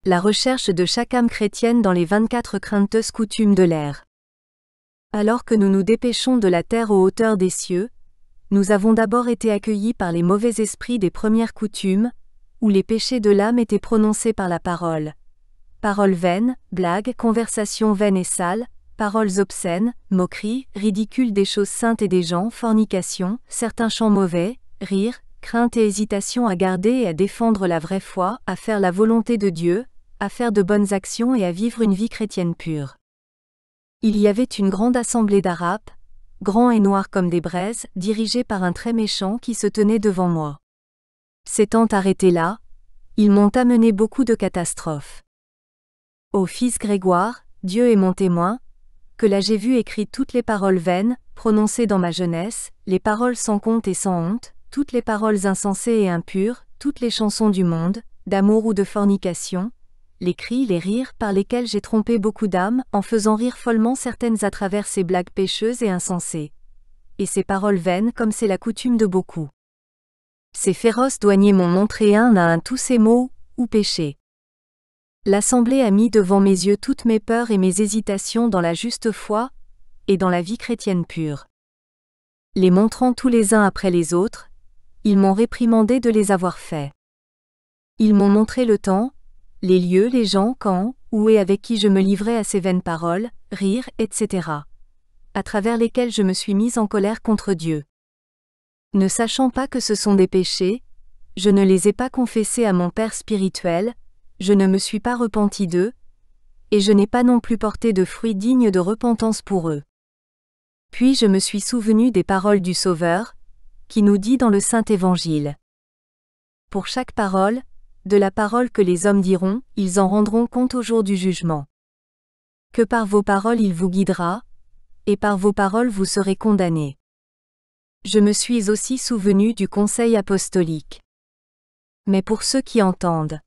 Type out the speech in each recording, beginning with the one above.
La recherche de chaque âme chrétienne dans les 24 crainteuses coutumes de l'ère. Alors que nous nous dépêchons de la terre aux hauteurs des cieux, nous avons d'abord été accueillis par les mauvais esprits des premières coutumes, où les péchés de l'âme étaient prononcés par la parole. Paroles vaines, blagues, conversations vaines et sales, paroles obscènes, moqueries, ridicules des choses saintes et des gens, fornication, certains chants mauvais, rires, crainte et hésitation à garder et à défendre la vraie foi, à faire la volonté de Dieu, à faire de bonnes actions et à vivre une vie chrétienne pure. Il y avait une grande assemblée d'Arabes, grands et noirs comme des braises, dirigés par un très méchant qui se tenait devant moi. S'étant arrêtés là, ils m'ont amené beaucoup de catastrophes. Ô fils Grégoire, Dieu est mon témoin, que là j'ai vu écrites toutes les paroles vaines, prononcées dans ma jeunesse, les paroles sans compte et sans honte, toutes les paroles insensées et impures, toutes les chansons du monde, d'amour ou de fornication, les cris, les rires par lesquels j'ai trompé beaucoup d'âmes, en faisant rire follement certaines à travers ces blagues pécheuses et insensées. Et ces paroles vaines comme c'est la coutume de beaucoup. Ces féroces douaniers m'ont montré un à un tous ces mots, ou péchés. L'Assemblée a mis devant mes yeux toutes mes peurs et mes hésitations dans la juste foi, et dans la vie chrétienne pure. Les montrant tous les uns après les autres, ils m'ont réprimandé de les avoir faits. Ils m'ont montré le temps, les lieux, les gens, quand, où et avec qui je me livrais à ces vaines paroles, rires, etc., à travers lesquels je me suis mise en colère contre Dieu. Ne sachant pas que ce sont des péchés, je ne les ai pas confessés à mon Père spirituel, je ne me suis pas repenti d'eux, et je n'ai pas non plus porté de fruits dignes de repentance pour eux. Puis je me suis souvenu des paroles du Sauveur, qui nous dit dans le Saint Évangile. Pour chaque parole, de la parole que les hommes diront, ils en rendront compte au jour du jugement. Que par vos paroles il vous guidera, et par vos paroles vous serez condamnés. Je me suis aussi souvenu du conseil apostolique. Mais pour ceux qui entendent.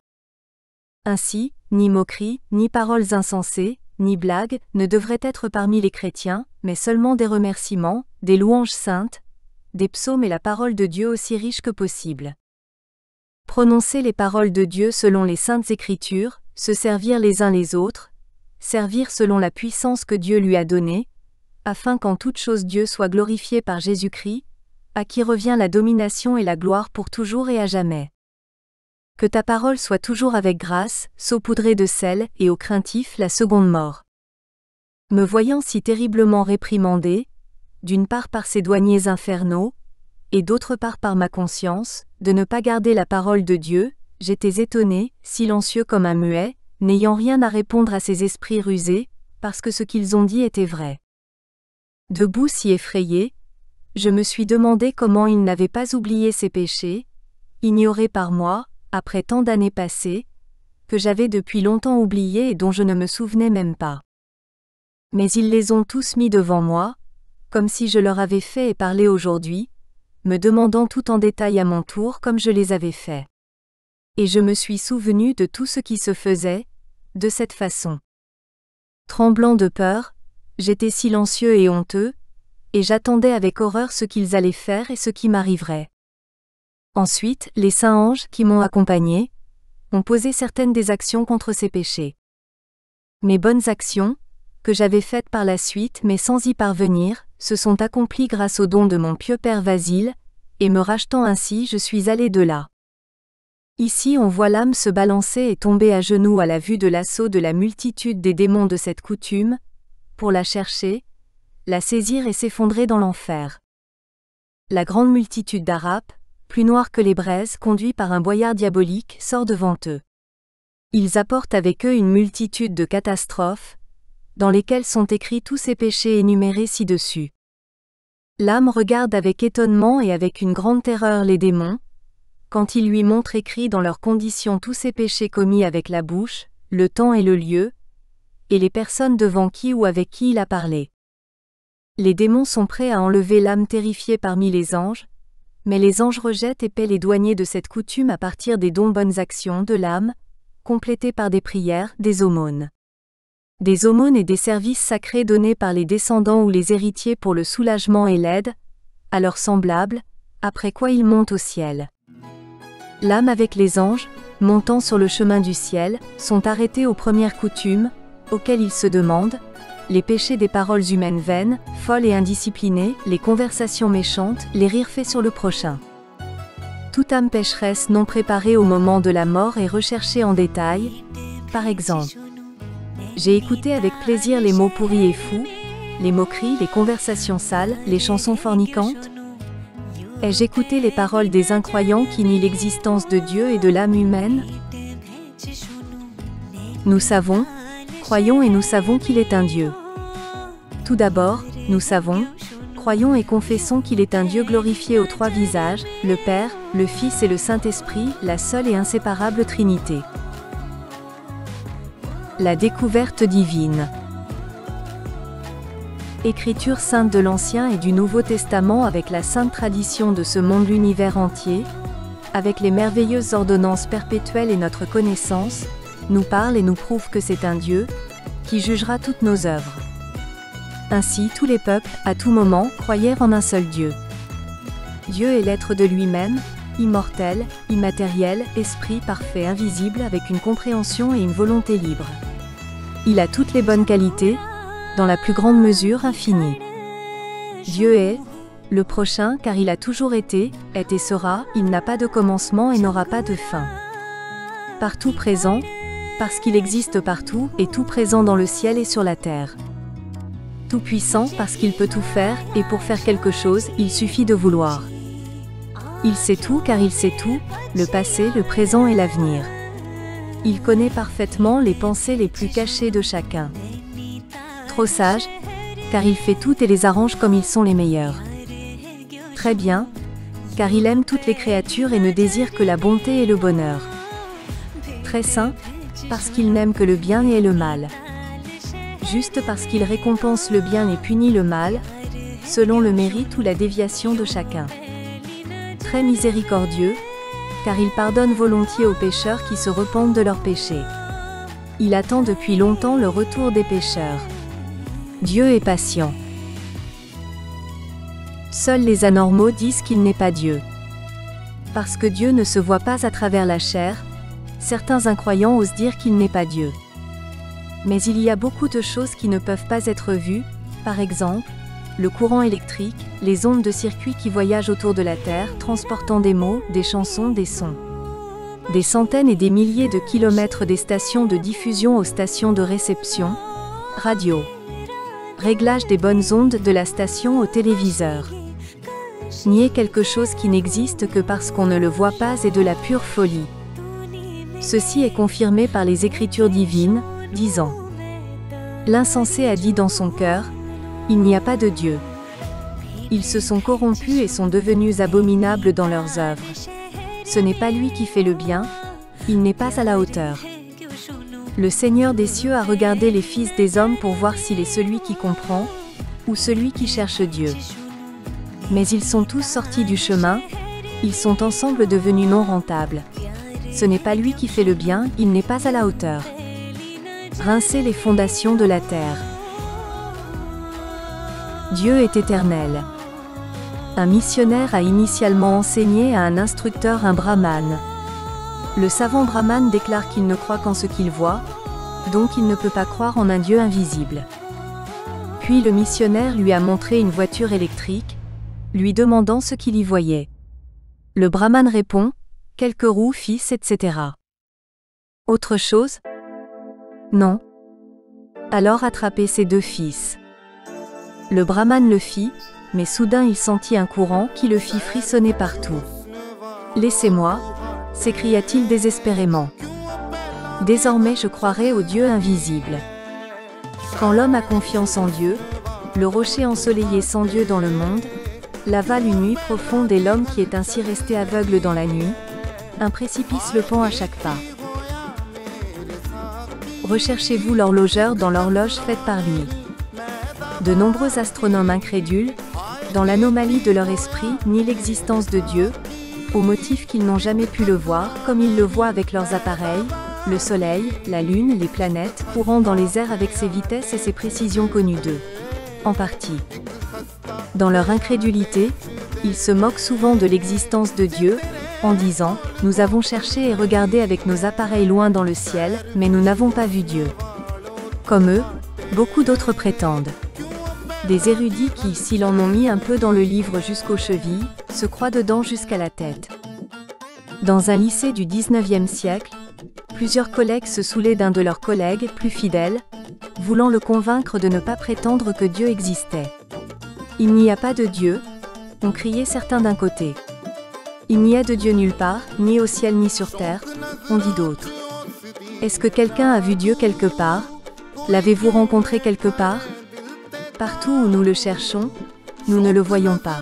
Ainsi, ni moqueries, ni paroles insensées, ni blagues, ne devraient être parmi les chrétiens, mais seulement des remerciements, des louanges saintes, des psaumes et la parole de Dieu aussi riche que possible. Prononcer les paroles de Dieu selon les saintes Écritures, se servir les uns les autres, servir selon la puissance que Dieu lui a donnée, afin qu'en toute chose Dieu soit glorifié par Jésus-Christ, à qui revient la domination et la gloire pour toujours et à jamais. Que ta parole soit toujours avec grâce, saupoudrée de sel, et aux craintifs la seconde mort. Me voyant si terriblement réprimandé, d'une part par ces douaniers infernaux, et d'autre part par ma conscience, de ne pas garder la parole de Dieu, j'étais étonné, silencieux comme un muet, n'ayant rien à répondre à ces esprits rusés, parce que ce qu'ils ont dit était vrai. Debout si effrayé, je me suis demandé comment ils n'avaient pas oublié ces péchés, ignorés par moi, après tant d'années passées, que j'avais depuis longtemps oubliés et dont je ne me souvenais même pas. Mais ils les ont tous mis devant moi, comme si je leur avais fait et parlé aujourd'hui, me demandant tout en détail à mon tour comme je les avais fait. Et je me suis souvenu de tout ce qui se faisait, de cette façon. Tremblant de peur, j'étais silencieux et honteux, et j'attendais avec horreur ce qu'ils allaient faire et ce qui m'arriverait. Ensuite, les saints anges qui m'ont accompagné, ont posé certaines des actions contre ces péchés. Mes bonnes actions, que j'avais faites par la suite mais sans y parvenir, se sont accomplies grâce au don de mon pieux père Vasile, et me rachetant ainsi je suis allé de là. Ici on voit l'âme se balancer et tomber à genoux à la vue de l'assaut de la multitude des démons de cette coutume, pour la chercher, la saisir et s'effondrer dans l'enfer. La grande multitude d'Arabes, plus noirs que les braises conduits par un boyard diabolique, sort devant eux. Ils apportent avec eux une multitude de catastrophes, dans lesquelles sont écrits tous ces péchés énumérés ci-dessus. L'âme regarde avec étonnement et avec une grande terreur les démons, quand ils lui montrent écrits dans leurs conditions tous ces péchés commis avec la bouche, le temps et le lieu, et les personnes devant qui ou avec qui il a parlé. Les démons sont prêts à enlever l'âme terrifiée parmi les anges, mais les anges rejettent et paient les douaniers de cette coutume à partir des dons bonnes actions de l'âme, complétés par des prières, des aumônes. Des aumônes et des services sacrés donnés par les descendants ou les héritiers pour le soulagement et l'aide, à leurs semblables, après quoi ils montent au ciel. L'âme avec les anges, montant sur le chemin du ciel, sont arrêtés aux premières coutumes, auxquelles ils se demandent, les péchés des paroles humaines vaines, folles et indisciplinées, les conversations méchantes, les rires faits sur le prochain. Toute âme pécheresse non préparée au moment de la mort est recherchée en détail. Par exemple, j'ai écouté avec plaisir les mots pourris et fous, les moqueries, les conversations sales, les chansons fornicantes. Ai-je écouté les paroles des incroyants qui nient l'existence de Dieu et de l'âme humaine? Nous savons, croyons et nous savons qu'il est un Dieu. Tout d'abord, nous savons, croyons et confessons qu'il est un Dieu glorifié aux trois visages, le Père, le Fils et le Saint-Esprit, la seule et inséparable Trinité. La découverte divine. Écriture sainte de l'Ancien et du Nouveau Testament avec la sainte tradition de ce monde l'univers entier, avec les merveilleuses ordonnances perpétuelles et notre connaissance, nous parle et nous prouve que c'est un Dieu, qui jugera toutes nos œuvres. Ainsi tous les peuples, à tout moment, croyèrent en un seul Dieu. Dieu est l'être de lui-même, immortel, immatériel, esprit parfait invisible avec une compréhension et une volonté libre. Il a toutes les bonnes qualités, dans la plus grande mesure infinie. Dieu est le prochain car il a toujours été, est et sera, il n'a pas de commencement et n'aura pas de fin. Partout présent, parce qu'il existe partout, et tout présent dans le ciel et sur la terre. Tout puissant parce qu'il peut tout faire, et pour faire quelque chose, il suffit de vouloir. Il sait tout car il sait tout, le passé, le présent et l'avenir. Il connaît parfaitement les pensées les plus cachées de chacun. Trop sage, car il fait tout et les arrange comme ils sont les meilleurs. Très bien, car il aime toutes les créatures et ne désire que la bonté et le bonheur. Très saint, parce qu'il n'aime que le bien et le mal. Juste parce qu'il récompense le bien et punit le mal, selon le mérite ou la déviation de chacun. Très miséricordieux, car il pardonne volontiers aux pécheurs qui se repentent de leurs péchés. Il attend depuis longtemps le retour des pécheurs. Dieu est patient. Seuls les anormaux disent qu'il n'est pas Dieu. Parce que Dieu ne se voit pas à travers la chair, certains incroyants osent dire qu'il n'est pas Dieu. Mais il y a beaucoup de choses qui ne peuvent pas être vues, par exemple, le courant électrique, les ondes de circuit qui voyagent autour de la Terre, transportant des mots, des chansons, des sons. Des centaines et des milliers de kilomètres des stations de diffusion aux stations de réception, radio. Réglage des bonnes ondes de la station au téléviseur. Nier quelque chose qui n'existe que parce qu'on ne le voit pas est de la pure folie. Ceci est confirmé par les Écritures divines, disant: L'insensé a dit dans son cœur, il n'y a pas de Dieu. Ils se sont corrompus et sont devenus abominables dans leurs œuvres. Ce n'est pas lui qui fait le bien, il n'est pas à la hauteur. Le Seigneur des cieux a regardé les fils des hommes pour voir s'il est celui qui comprend, ou celui qui cherche Dieu. Mais ils sont tous sortis du chemin, ils sont ensemble devenus non rentables. Ce n'est pas lui qui fait le bien, il n'est pas à la hauteur. Rincer les fondations de la terre. Dieu est éternel. Un missionnaire a initialement enseigné à un instructeur un brahmane. Le savant brahmane déclare qu'il ne croit qu'en ce qu'il voit, donc il ne peut pas croire en un Dieu invisible. Puis le missionnaire lui a montré une voiture électrique, lui demandant ce qu'il y voyait. Le brahmane répond: quelques roues, fils, etc. Autre chose? Non. Alors attrapez ses deux fils. Le brahmane le fit, mais soudain il sentit un courant qui le fit frissonner partout. Laissez-moi, s'écria-t-il désespérément. Désormais je croirai au Dieu invisible. Quand l'homme a confiance en Dieu, le rocher ensoleillé sans Dieu dans le monde, l'avale une nuit profonde et l'homme qui est ainsi resté aveugle dans la nuit, un précipice le pend à chaque pas. Recherchez-vous l'horlogeur dans l'horloge faite par lui. De nombreux astronomes incrédules, dans l'anomalie de leur esprit, nient l'existence de Dieu, au motif qu'ils n'ont jamais pu le voir comme ils le voient avec leurs appareils, le Soleil, la Lune, les planètes, courant dans les airs avec ses vitesses et ses précisions connues d'eux. En partie. Dans leur incrédulité, ils se moquent souvent de l'existence de Dieu, en disant, nous avons cherché et regardé avec nos appareils loin dans le ciel, mais nous n'avons pas vu Dieu. Comme eux, beaucoup d'autres prétendent. Des érudits qui, s'ils en ont mis un peu dans le livre jusqu'aux chevilles, se croient dedans jusqu'à la tête. Dans un lycée du XIXe siècle, plusieurs collègues se saoulaient d'un de leurs collègues, plus fidèles, voulant le convaincre de ne pas prétendre que Dieu existait. Il n'y a pas de Dieu, ont crié certains d'un côté. Il n'y a de Dieu nulle part, ni au ciel ni sur terre, ont dit d'autres. Est-ce que quelqu'un a vu Dieu quelque part? L'avez-vous rencontré quelque part? Partout où nous le cherchons, nous ne le voyons pas.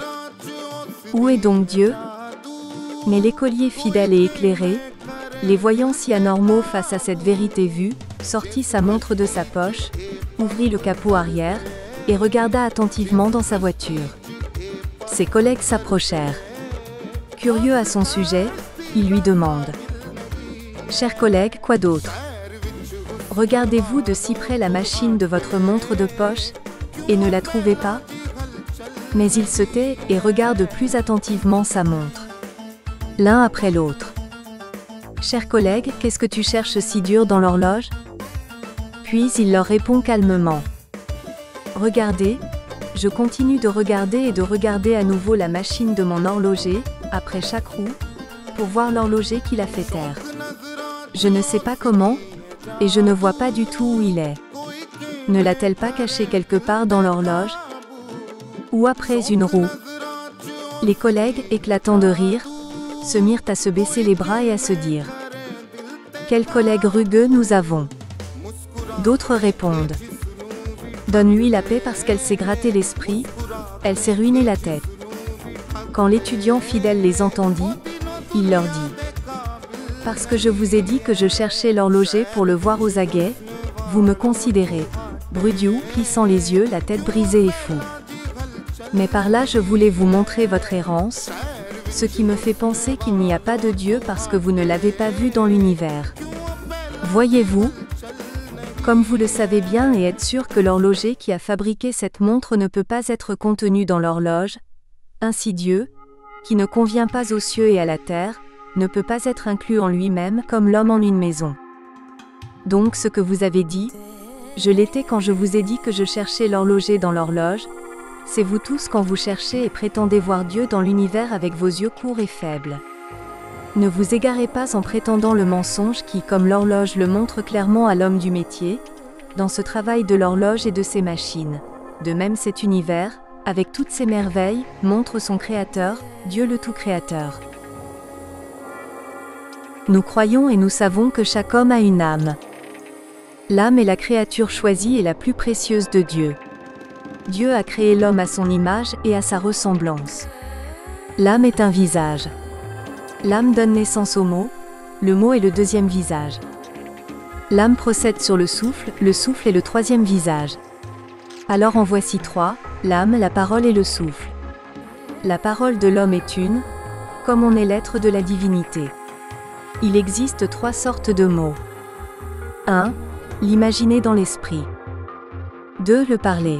Où est donc Dieu? Mais l'écolier fidèle et éclairé, les voyant si anormaux face à cette vérité vue, sortit sa montre de sa poche, ouvrit le capot arrière, et regarda attentivement dans sa voiture. Ses collègues s'approchèrent. Curieux à son sujet, il lui demande. « Cher collègue, quoi d'autre? Regardez-vous de si près la machine de votre montre de poche, et ne la trouvez pas? » Mais il se tait et regarde plus attentivement sa montre. L'un après l'autre. « Cher collègue, qu'est-ce que tu cherches si dur dans l'horloge? » Puis il leur répond calmement. « Regardez, je continue de regarder et de regarder à nouveau la machine de mon horloger, après chaque roue, pour voir l'horloger qui l'a fait taire. Je ne sais pas comment, et je ne vois pas du tout où il est. Ne l'a-t-elle pas caché quelque part dans l'horloge? Ou après une roue? » Les collègues, éclatant de rire, se mirent à se baisser les bras et à se dire. Quel collègue rugueux nous avons! D'autres répondent. Donne-lui la paix parce qu'elle s'est gratté l'esprit, elle s'est ruiné la tête. Quand l'étudiant fidèle les entendit, il leur dit. Parce que je vous ai dit que je cherchais l'horloger pour le voir aux aguets, vous me considérez, Brudiou, plissant les yeux, la tête brisée et fou. Mais par là je voulais vous montrer votre errance, ce qui me fait penser qu'il n'y a pas de Dieu parce que vous ne l'avez pas vu dans l'univers. Voyez-vous? Comme vous le savez bien et êtes sûr que l'horloger qui a fabriqué cette montre ne peut pas être contenu dans l'horloge, ainsi Dieu, qui ne convient pas aux cieux et à la terre, ne peut pas être inclus en lui-même comme l'homme en une maison. Donc ce que vous avez dit, je l'étais quand je vous ai dit que je cherchais l'horloger dans l'horloge, c'est vous tous quand vous cherchez et prétendez voir Dieu dans l'univers avec vos yeux courts et faibles. Ne vous égarez pas en prétendant le mensonge qui, comme l'horloge le montre clairement à l'homme du métier, dans ce travail de l'horloge et de ses machines. De même cet univers, avec toutes ses merveilles, montre son Créateur, Dieu le Tout-Créateur. Nous croyons et nous savons que chaque homme a une âme. L'âme est la créature choisie et la plus précieuse de Dieu. Dieu a créé l'homme à son image et à sa ressemblance. L'âme est un visage. L'âme donne naissance au mot, le mot est le deuxième visage. L'âme procède sur le souffle est le troisième visage. Alors en voici trois, l'âme, la parole et le souffle. La parole de l'homme est une, comme on est l'être de la divinité. Il existe trois sortes de mots. 1. L'imaginer dans l'esprit. 2. Le parler.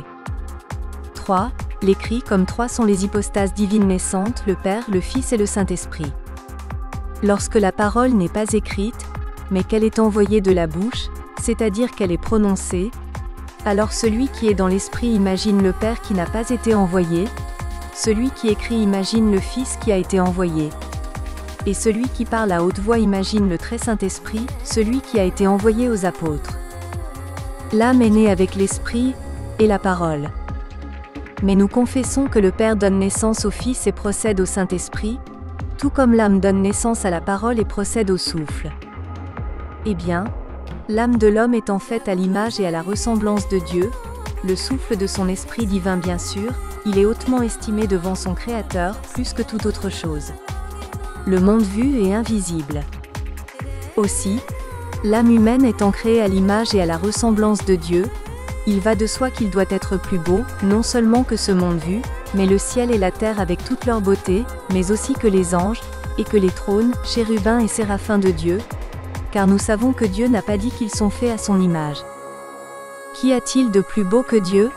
3. L'écrit comme trois sont les hypostases divines naissantes, le Père, le Fils et le Saint-Esprit. Lorsque la parole n'est pas écrite, mais qu'elle est envoyée de la bouche, c'est-à-dire qu'elle est prononcée, alors celui qui est dans l'esprit imagine le Père qui n'a pas été envoyé, celui qui écrit imagine le Fils qui a été envoyé, et celui qui parle à haute voix imagine le très Saint-Esprit, celui qui a été envoyé aux apôtres. L'âme est née avec l'esprit et la parole. Mais nous confessons que le Père donne naissance au Fils et procède au Saint-Esprit, tout comme l'âme donne naissance à la parole et procède au souffle. Eh bien, l'âme de l'homme est en fait à l'image et à la ressemblance de Dieu, le souffle de son esprit divin bien sûr, il est hautement estimé devant son Créateur, plus que toute autre chose. Le monde vu est invisible. Aussi, l'âme humaine étant créée à l'image et à la ressemblance de Dieu, il va de soi qu'il doit être plus beau, non seulement que ce monde vu, mais le ciel et la terre avec toute leur beauté, mais aussi que les anges, et que les trônes, chérubins et séraphins de Dieu, car nous savons que Dieu n'a pas dit qu'ils sont faits à son image. Qu'y a-t-il de plus beau que Dieu?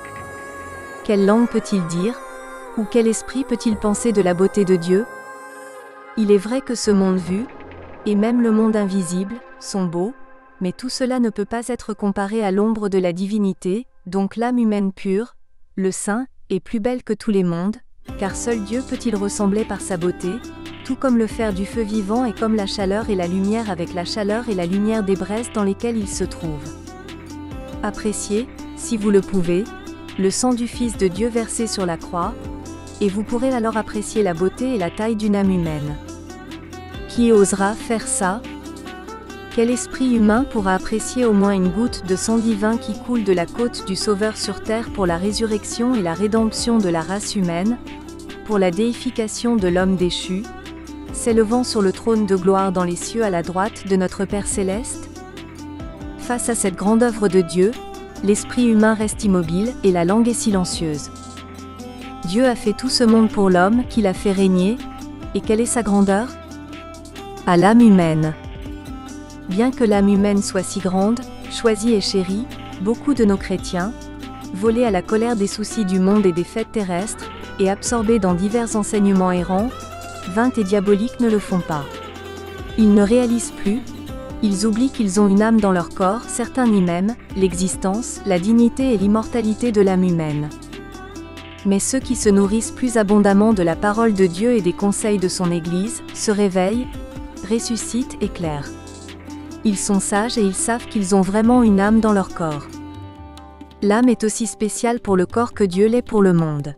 Quelle langue peut-il dire? Ou quel esprit peut-il penser de la beauté de Dieu? Il est vrai que ce monde vu, et même le monde invisible, sont beaux, mais tout cela ne peut pas être comparé à l'ombre de la divinité, donc l'âme humaine pure, le saint, est plus belle que tous les mondes, car seul Dieu peut-il ressembler par sa beauté, tout comme le fer du feu vivant est comme la chaleur et la lumière avec la chaleur et la lumière des braises dans lesquelles il se trouve. Appréciez, si vous le pouvez, le sang du Fils de Dieu versé sur la croix, et vous pourrez alors apprécier la beauté et la taille d'une âme humaine. Qui osera faire ça ? Quel esprit humain pourra apprécier au moins une goutte de sang divin qui coule de la côte du Sauveur sur terre pour la résurrection et la rédemption de la race humaine, pour la déification de l'homme déchu, s'élevant sur le trône de gloire dans les cieux à la droite de notre Père céleste ? Face à cette grande œuvre de Dieu, l'esprit humain reste immobile et la langue est silencieuse. Dieu a fait tout ce monde pour l'homme qu'il a fait régner, et quelle est sa grandeur ? À l'âme humaine. Bien que l'âme humaine soit si grande, choisie et chérie, beaucoup de nos chrétiens, volés à la colère des soucis du monde et des fêtes terrestres, et absorbés dans divers enseignements errants, vains et diaboliques ne le font pas. Ils ne réalisent plus, ils oublient qu'ils ont une âme dans leur corps, certains nient même l'existence, la dignité et l'immortalité de l'âme humaine. Mais ceux qui se nourrissent plus abondamment de la parole de Dieu et des conseils de son Église, se réveillent, ressuscitent et éclairent. Ils sont sages et ils savent qu'ils ont vraiment une âme dans leur corps. L'âme est aussi spéciale pour le corps que Dieu l'est pour le monde.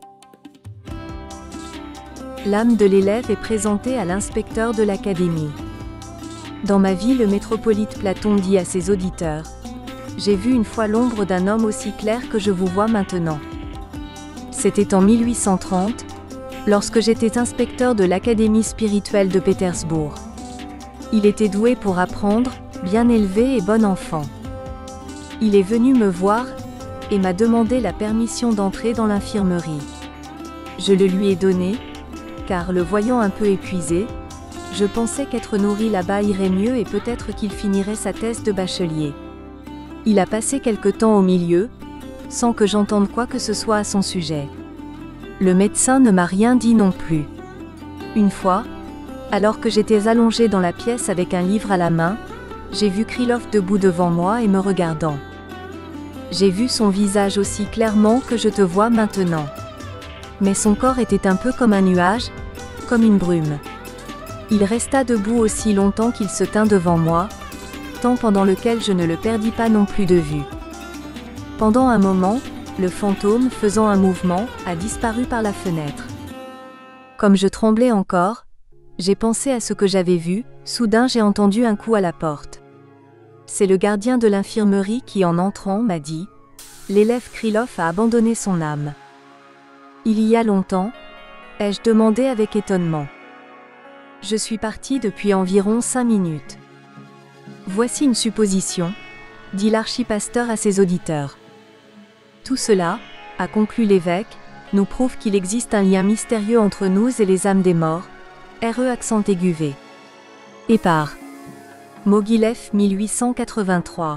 L'âme de l'élève est présentée à l'inspecteur de l'académie. Dans ma vie, le métropolite Platon dit à ses auditeurs : « J'ai vu une fois l'ombre d'un homme aussi clair que je vous vois maintenant. » C'était en 1830, lorsque j'étais inspecteur de l'Académie spirituelle de Pétersbourg. Il était doué pour apprendre, bien élevé et bon enfant. Il est venu me voir, et m'a demandé la permission d'entrer dans l'infirmerie. Je le lui ai donnée, car le voyant un peu épuisé, je pensais qu'être nourri là-bas irait mieux et peut-être qu'il finirait sa thèse de bachelier. Il a passé quelque temps au milieu, sans que j'entende quoi que ce soit à son sujet. Le médecin ne m'a rien dit non plus. Une fois, alors que j'étais allongé dans la pièce avec un livre à la main, j'ai vu Krylov debout devant moi et me regardant. J'ai vu son visage aussi clairement que je te vois maintenant. Mais son corps était un peu comme un nuage, comme une brume. Il resta debout aussi longtemps qu'il se tint devant moi, temps pendant lequel je ne le perdis pas non plus de vue. Pendant un moment, le fantôme, faisant un mouvement, a disparu par la fenêtre. Comme je tremblais encore, j'ai pensé à ce que j'avais vu, soudain j'ai entendu un coup à la porte. C'est le gardien de l'infirmerie qui, en entrant, m'a dit : « L'élève Krylov a abandonné son âme. » Il y a longtemps ? Ai-je demandé avec étonnement. Je suis parti depuis environ 5 minutes. Voici une supposition, dit l'archipasteur à ses auditeurs. Tout cela, a conclu l'évêque, nous prouve qu'il existe un lien mystérieux entre nous et les âmes des morts. RE accent aigu V. Et par Mogilev 1883.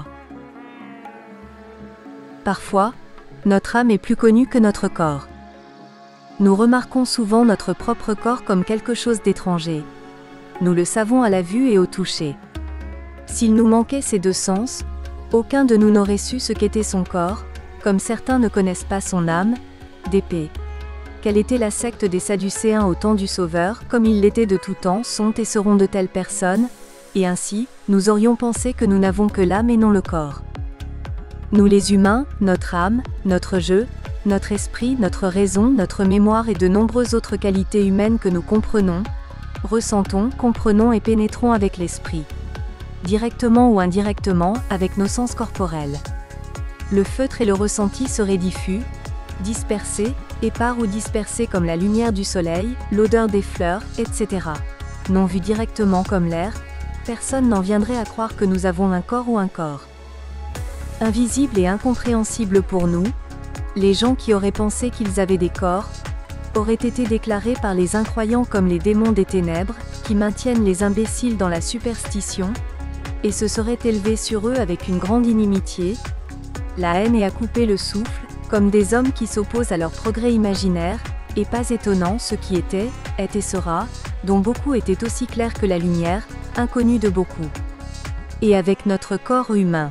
Parfois, notre âme est plus connue que notre corps. Nous remarquons souvent notre propre corps comme quelque chose d'étranger. Nous le savons à la vue et au toucher. S'il nous manquait ces deux sens, aucun de nous n'aurait su ce qu'était son corps, comme certains ne connaissent pas son âme, d'épée. Quelle était la secte des Sadducéens au temps du Sauveur, comme ils l'étaient de tout temps, sont et seront de telles personnes, et ainsi, nous aurions pensé que nous n'avons que l'âme et non le corps. Nous les humains, notre âme, notre jeu, notre esprit, notre raison, notre mémoire et de nombreuses autres qualités humaines que nous comprenons, ressentons, comprenons et pénétrons avec l'esprit. Directement ou indirectement, avec nos sens corporels. Le feutre et le ressenti seraient diffus, dispersés, épars ou dispersés comme la lumière du soleil, l'odeur des fleurs, etc. Non vus directement comme l'air, personne n'en viendrait à croire que nous avons un corps ou un corps. Invisible et incompréhensible pour nous, les gens qui auraient pensé qu'ils avaient des corps, auraient été déclarés par les incroyants comme les démons des ténèbres, qui maintiennent les imbéciles dans la superstition, et se seraient élevés sur eux avec une grande inimitié, la haine et à couper le souffle, comme des hommes qui s'opposent à leur progrès imaginaire, et pas étonnant ce qui était, est et sera, dont beaucoup étaient aussi clairs que la lumière, inconnus de beaucoup. Et avec notre corps humain.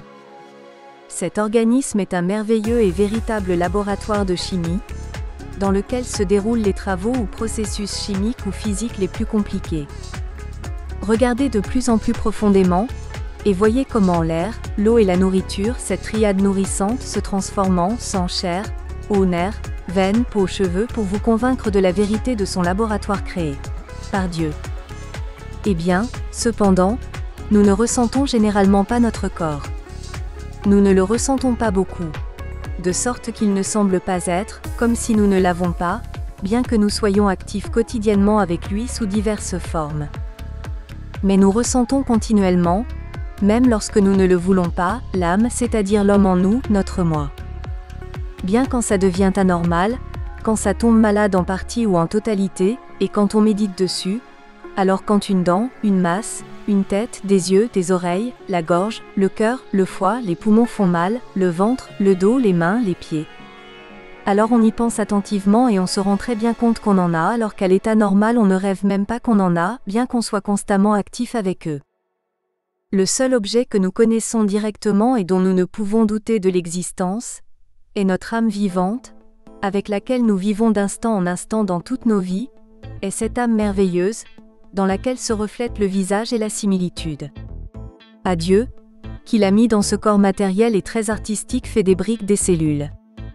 Cet organisme est un merveilleux et véritable laboratoire de chimie, dans lequel se déroulent les travaux ou processus chimiques ou physiques les plus compliqués. Regardez de plus en plus profondément, et voyez comment l'air, l'eau et la nourriture, cette triade nourrissante, se transforment en sang, chair, eau, nerfs, veines, peau, cheveux pour vous convaincre de la vérité de son laboratoire créé par Dieu. Eh bien, cependant, nous ne ressentons généralement pas notre corps. Nous ne le ressentons pas beaucoup. De sorte qu'il ne semble pas être, comme si nous ne l'avons pas, bien que nous soyons actifs quotidiennement avec lui sous diverses formes. Mais nous ressentons continuellement, même lorsque nous ne le voulons pas, l'âme, c'est-à-dire l'homme en nous, notre moi. Bien quand ça devient anormal, quand ça tombe malade en partie ou en totalité, et quand on médite dessus, alors quand une dent, une masse, une tête, des yeux, des oreilles, la gorge, le cœur, le foie, les poumons font mal, le ventre, le dos, les mains, les pieds. Alors on y pense attentivement et on se rend très bien compte qu'on en a, alors qu'à l'état normal on ne rêve même pas qu'on en a, bien qu'on soit constamment actif avec eux. Le seul objet que nous connaissons directement et dont nous ne pouvons douter de l'existence, est notre âme vivante, avec laquelle nous vivons d'instant en instant dans toutes nos vies, est cette âme merveilleuse, dans laquelle se reflète le visage et la similitude. À Dieu, qui l'a mis dans ce corps matériel et très artistique fait des briques des cellules.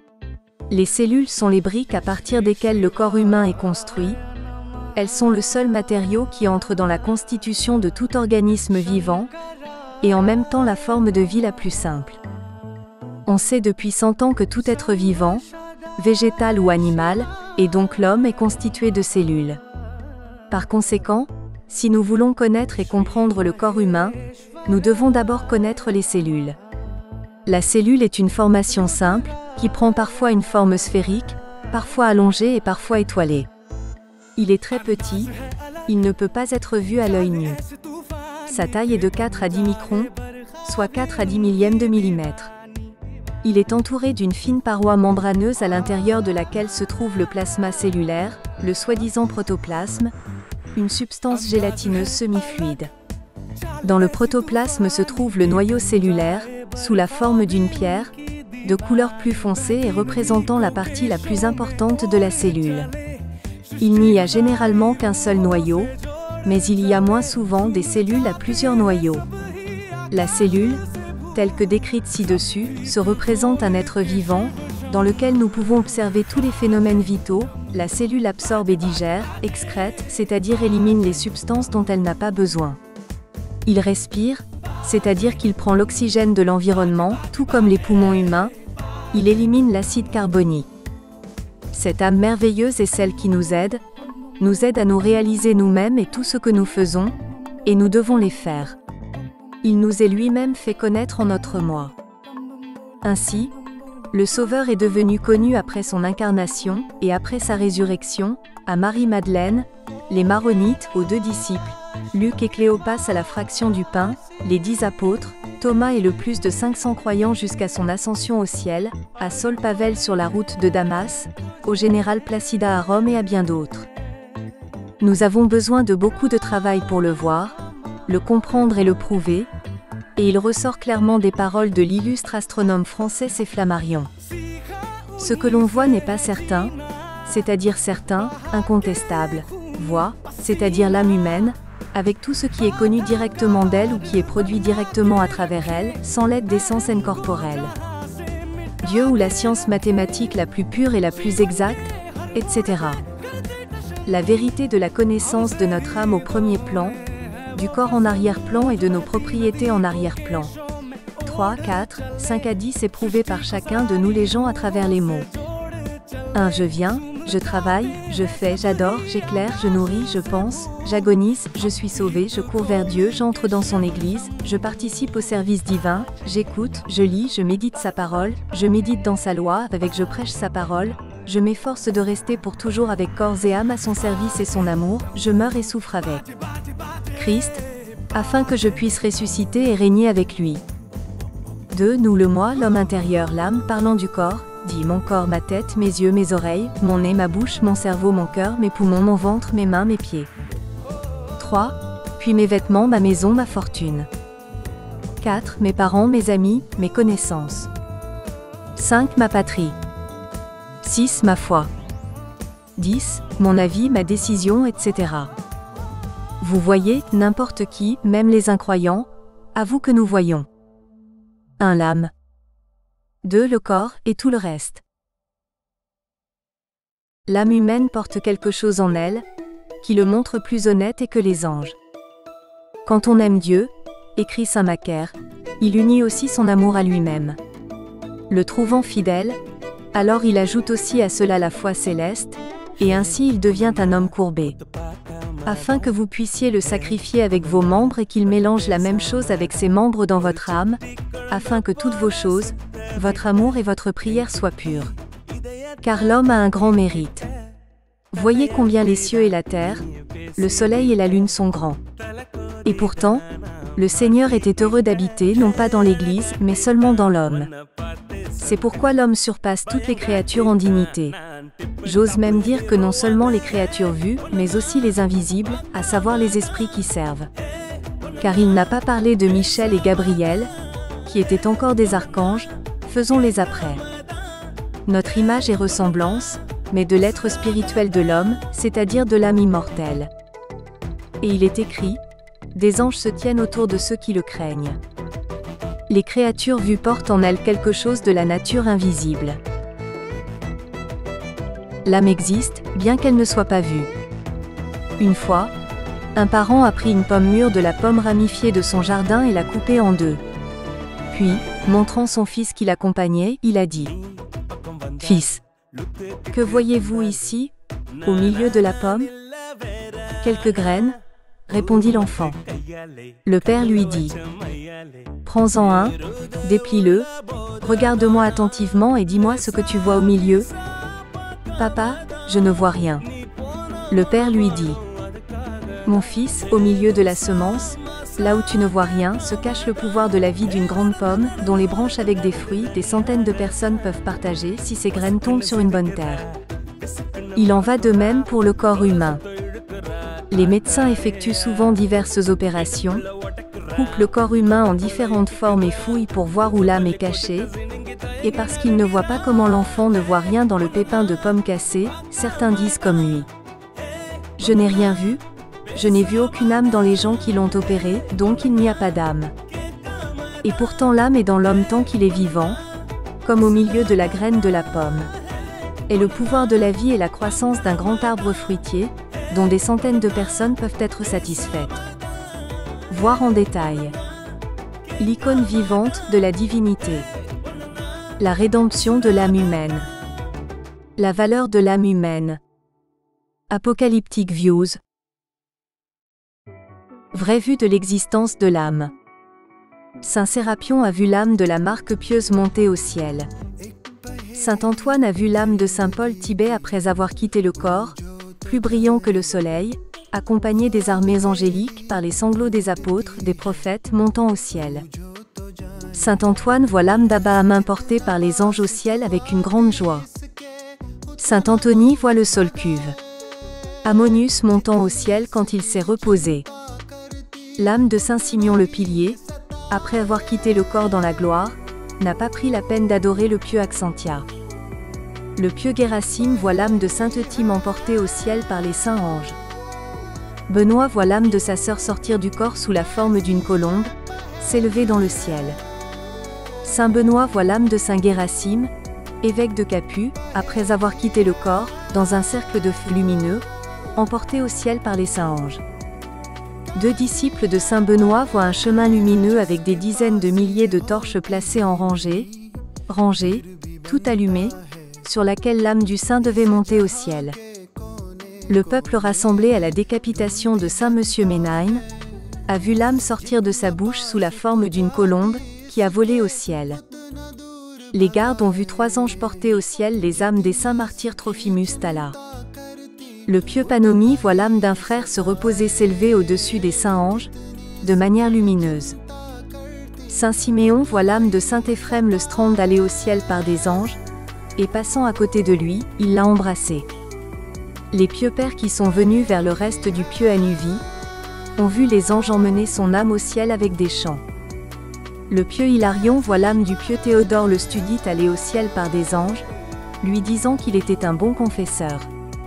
Les cellules sont les briques à partir desquelles le corps humain est construit. Elles sont le seul matériau qui entre dans la constitution de tout organisme vivant, et en même temps la forme de vie la plus simple. On sait depuis 100 ans que tout être vivant, végétal ou animal, et donc l'homme est constitué de cellules. Par conséquent, si nous voulons connaître et comprendre le corps humain, nous devons d'abord connaître les cellules. La cellule est une formation simple, qui prend parfois une forme sphérique, parfois allongée et parfois étoilée. Il est très petit, il ne peut pas être vu à l'œil nu. Sa taille est de 4 à 10 microns, soit 4 à 10 millièmes de millimètre. Il est entouré d'une fine paroi membraneuse à l'intérieur de laquelle se trouve le plasma cellulaire, le soi-disant protoplasme, une substance gélatineuse semi-fluide. Dans le protoplasme se trouve le noyau cellulaire, sous la forme d'une pierre, de couleur plus foncée et représentant la partie la plus importante de la cellule. Il n'y a généralement qu'un seul noyau, mais il y a moins souvent des cellules à plusieurs noyaux. La cellule, telle que décrite ci-dessus, se représente un être vivant, dans lequel nous pouvons observer tous les phénomènes vitaux. La cellule absorbe et digère, excrète, c'est-à-dire élimine les substances dont elle n'a pas besoin. Il respire, c'est-à-dire qu'il prend l'oxygène de l'environnement, tout comme les poumons humains. Il élimine l'acide carbonique. Cette âme merveilleuse est celle qui nous aide à nous réaliser nous-mêmes et tout ce que nous faisons, et nous devons les faire. Il nous est lui-même fait connaître en notre moi. Ainsi, le Sauveur est devenu connu après son incarnation, et après sa résurrection, à Marie-Madeleine, les Maronites, aux 2 disciples, Luc et Cléopas à la fraction du pain, les 10 apôtres, Thomas et le plus de 500 croyants jusqu'à son ascension au ciel, à Saul Pavel sur la route de Damas, au général Placida à Rome et à bien d'autres. Nous avons besoin de beaucoup de travail pour le voir, le comprendre et le prouver, et il ressort clairement des paroles de l'illustre astronome français C. Flammarion. Ce que l'on voit n'est pas certain, c'est-à-dire certain, incontestable, voit, c'est-à-dire l'âme humaine, avec tout ce qui est connu directement d'elle ou qui est produit directement à travers elle, sans l'aide des sens incorporels. Dieu ou la science mathématique la plus pure et la plus exacte, etc. La vérité de la connaissance de notre âme au premier plan, du corps en arrière-plan et de nos propriétés en arrière-plan. 3, 4, 5 à 10 est prouvé par chacun de nous les gens à travers les mots. 1. Je viens, je travaille, je fais, j'adore, j'éclaire, je nourris, je pense, j'agonise, je suis sauvé, je cours vers Dieu, j'entre dans son église, je participe au service divin, j'écoute, je lis, je médite sa parole, je médite dans sa loi, avec je prêche sa parole, je m'efforce de rester pour toujours avec corps et âme à son service et son amour, je meurs et souffre avec Christ, afin que je puisse ressusciter et régner avec lui. 2. Nous le moi, l'homme intérieur, l'âme, parlant du corps, dit mon corps, ma tête, mes yeux, mes oreilles, mon nez, ma bouche, mon cerveau, mon cœur, mes poumons, mon ventre, mes mains, mes pieds. 3. Puis mes vêtements, ma maison, ma fortune. 4. Mes parents, mes amis, mes connaissances. 5. Ma patrie. 6. Ma foi. 10. Mon avis, ma décision, etc. Vous voyez, n'importe qui, même les incroyants, avoue que nous voyons. 1. L'âme. 2. Le corps, et tout le reste. L'âme humaine porte quelque chose en elle, qui le montre plus honnête que les anges. Quand on aime Dieu, écrit saint Macaire, il unit aussi son amour à lui-même. Le trouvant fidèle, alors il ajoute aussi à cela la foi céleste, et ainsi il devient un homme courbé. Afin que vous puissiez le sacrifier avec vos membres et qu'il mélange la même chose avec ses membres dans votre âme, afin que toutes vos choses, votre amour et votre prière soient pures. Car l'homme a un grand mérite. Voyez combien les cieux et la terre, le soleil et la lune sont grands. Et pourtant, le Seigneur était heureux d'habiter non pas dans l'Église, mais seulement dans l'homme. C'est pourquoi l'homme surpasse toutes les créatures en dignité. J'ose même dire que non seulement les créatures vues, mais aussi les invisibles, à savoir les esprits qui servent. Car il n'a pas parlé de Michel et Gabriel, qui étaient encore des archanges, faisons-les après. Notre image et ressemblance, mais de l'être spirituel de l'homme, c'est-à-dire de l'âme immortelle. Et il est écrit, des anges se tiennent autour de ceux qui le craignent. Les créatures vues portent en elles quelque chose de la nature invisible. L'âme existe, bien qu'elle ne soit pas vue. Une fois, un parent a pris une pomme mûre de la pomme ramifiée de son jardin et l'a coupée en deux. Puis, montrant son fils qui l'accompagnait, il a dit « Fils, que voyez-vous ici, au milieu de la pomme ?»« Quelques graines, » répondit l'enfant. Le père lui dit « Prends-en un, déplie-le, regarde-moi attentivement et dis-moi ce que tu vois au milieu. »« Papa, je ne vois rien. » Le père lui dit « Mon fils, au milieu de la semence, là où tu ne vois rien, se cache le pouvoir de la vie d'une grande pomme, dont les branches avec des fruits, des centaines de personnes peuvent partager si ces graines tombent sur une bonne terre. Il en va de même pour le corps humain. Les médecins effectuent souvent diverses opérations, coupent le corps humain en différentes formes et fouillent pour voir où l'âme est cachée, et parce qu'ils ne voient pas comment l'enfant ne voit rien dans le pépin de pomme cassé, certains disent comme lui. Je n'ai rien vu, je n'ai vu aucune âme dans les gens qui l'ont opéré, donc il n'y a pas d'âme. Et pourtant l'âme est dans l'homme tant qu'il est vivant, comme au milieu de la graine de la pomme. Et le pouvoir de la vie est la croissance d'un grand arbre fruitier, dont des centaines de personnes peuvent être satisfaites. Voir en détail. L'icône vivante de la divinité. La rédemption de l'âme humaine. La valeur de l'âme humaine. Apocalyptic Views. Vraie vue de l'existence de l'âme. Saint Sérapion a vu l'âme de la marque pieuse monter au ciel. Saint Antoine a vu l'âme de Saint Paul Tibet après avoir quitté le corps, plus brillant que le soleil, accompagné des armées angéliques par les sanglots des apôtres, des prophètes montant au ciel. Saint Antoine voit l'âme d'Abraham emportée par les anges au ciel avec une grande joie. Saint Anthony voit le sol cuve. Ammonius montant au ciel quand il s'est reposé. L'âme de Saint Simeon le Pilier, après avoir quitté le corps dans la gloire, n'a pas pris la peine d'adorer le pieux Accentia. Le pieux Gérasime voit l'âme de Sainte Euthyme emportée au ciel par les saints anges. Benoît voit l'âme de sa sœur sortir du corps sous la forme d'une colombe, s'élever dans le ciel. Saint Benoît voit l'âme de Saint Gérasime, évêque de Capu, après avoir quitté le corps, dans un cercle de feu lumineux, emporté au ciel par les saints anges. Deux disciples de Saint Benoît voient un chemin lumineux avec des dizaines de milliers de torches placées en rangées, tout allumées, sur laquelle l'âme du saint devait monter au ciel. Le peuple rassemblé à la décapitation de Saint Monsieur Ménheim a vu l'âme sortir de sa bouche sous la forme d'une colombe, qui a volé au ciel. Les gardes ont vu 3 anges porter au ciel les âmes des saints martyrs Trophimus Thala. Le pieux Panomi voit l'âme d'un frère se reposer s'élever au-dessus des saints anges, de manière lumineuse. Saint Siméon voit l'âme de Saint Éphrem le Strand aller au ciel par des anges, et passant à côté de lui, il l'a embrassé. Les pieux pères qui sont venus vers le reste du pieux Anuvi on vu les anges emmener son âme au ciel avec des chants. Le pieux Hilarion voit l'âme du pieux Théodore le Studite aller au ciel par des anges, lui disant qu'il était un bon confesseur.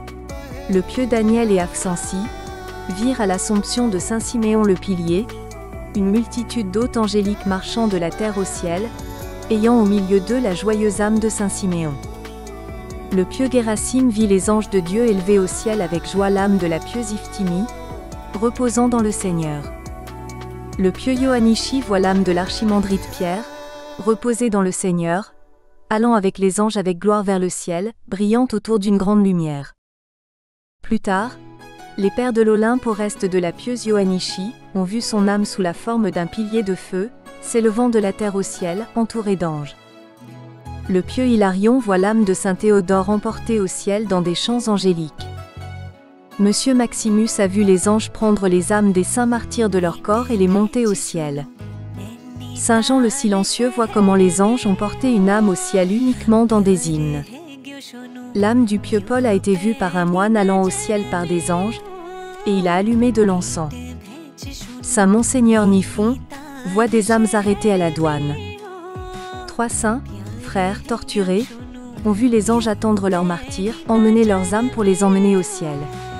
Le pieux Daniel et Absencie virent à l'Assomption de saint Siméon le Pilier, une multitude d'hôtes angéliques marchant de la terre au ciel, ayant au milieu d'eux la joyeuse âme de saint Siméon. Le pieux Gérasime vit les anges de Dieu élever au ciel avec joie l'âme de la pieuse Iphtimie, reposant dans le Seigneur. Le pieux Ioannichi voit l'âme de l'archimandrite Pierre, reposer dans le Seigneur, allant avec les anges avec gloire vers le ciel, brillant autour d'une grande lumière. Plus tard, les pères de l'Olympe au reste de la pieuse Ioannichi ont vu son âme sous la forme d'un pilier de feu, s'élevant de la terre au ciel, entouré d'anges. Le pieux Hilarion voit l'âme de saint Théodore emportée au ciel dans des chants angéliques. Monsieur Maximus a vu les anges prendre les âmes des saints martyrs de leur corps et les monter au ciel. Saint Jean le Silencieux voit comment les anges ont porté une âme au ciel uniquement dans des hymnes. L'âme du pieux Paul a été vue par un moine allant au ciel par des anges, et il a allumé de l'encens. Saint Monseigneur Nifon voit des âmes arrêtées à la douane. 3 saints, frères torturés, ont vu les anges attendre leurs martyrs, emmener leurs âmes pour les emmener au ciel.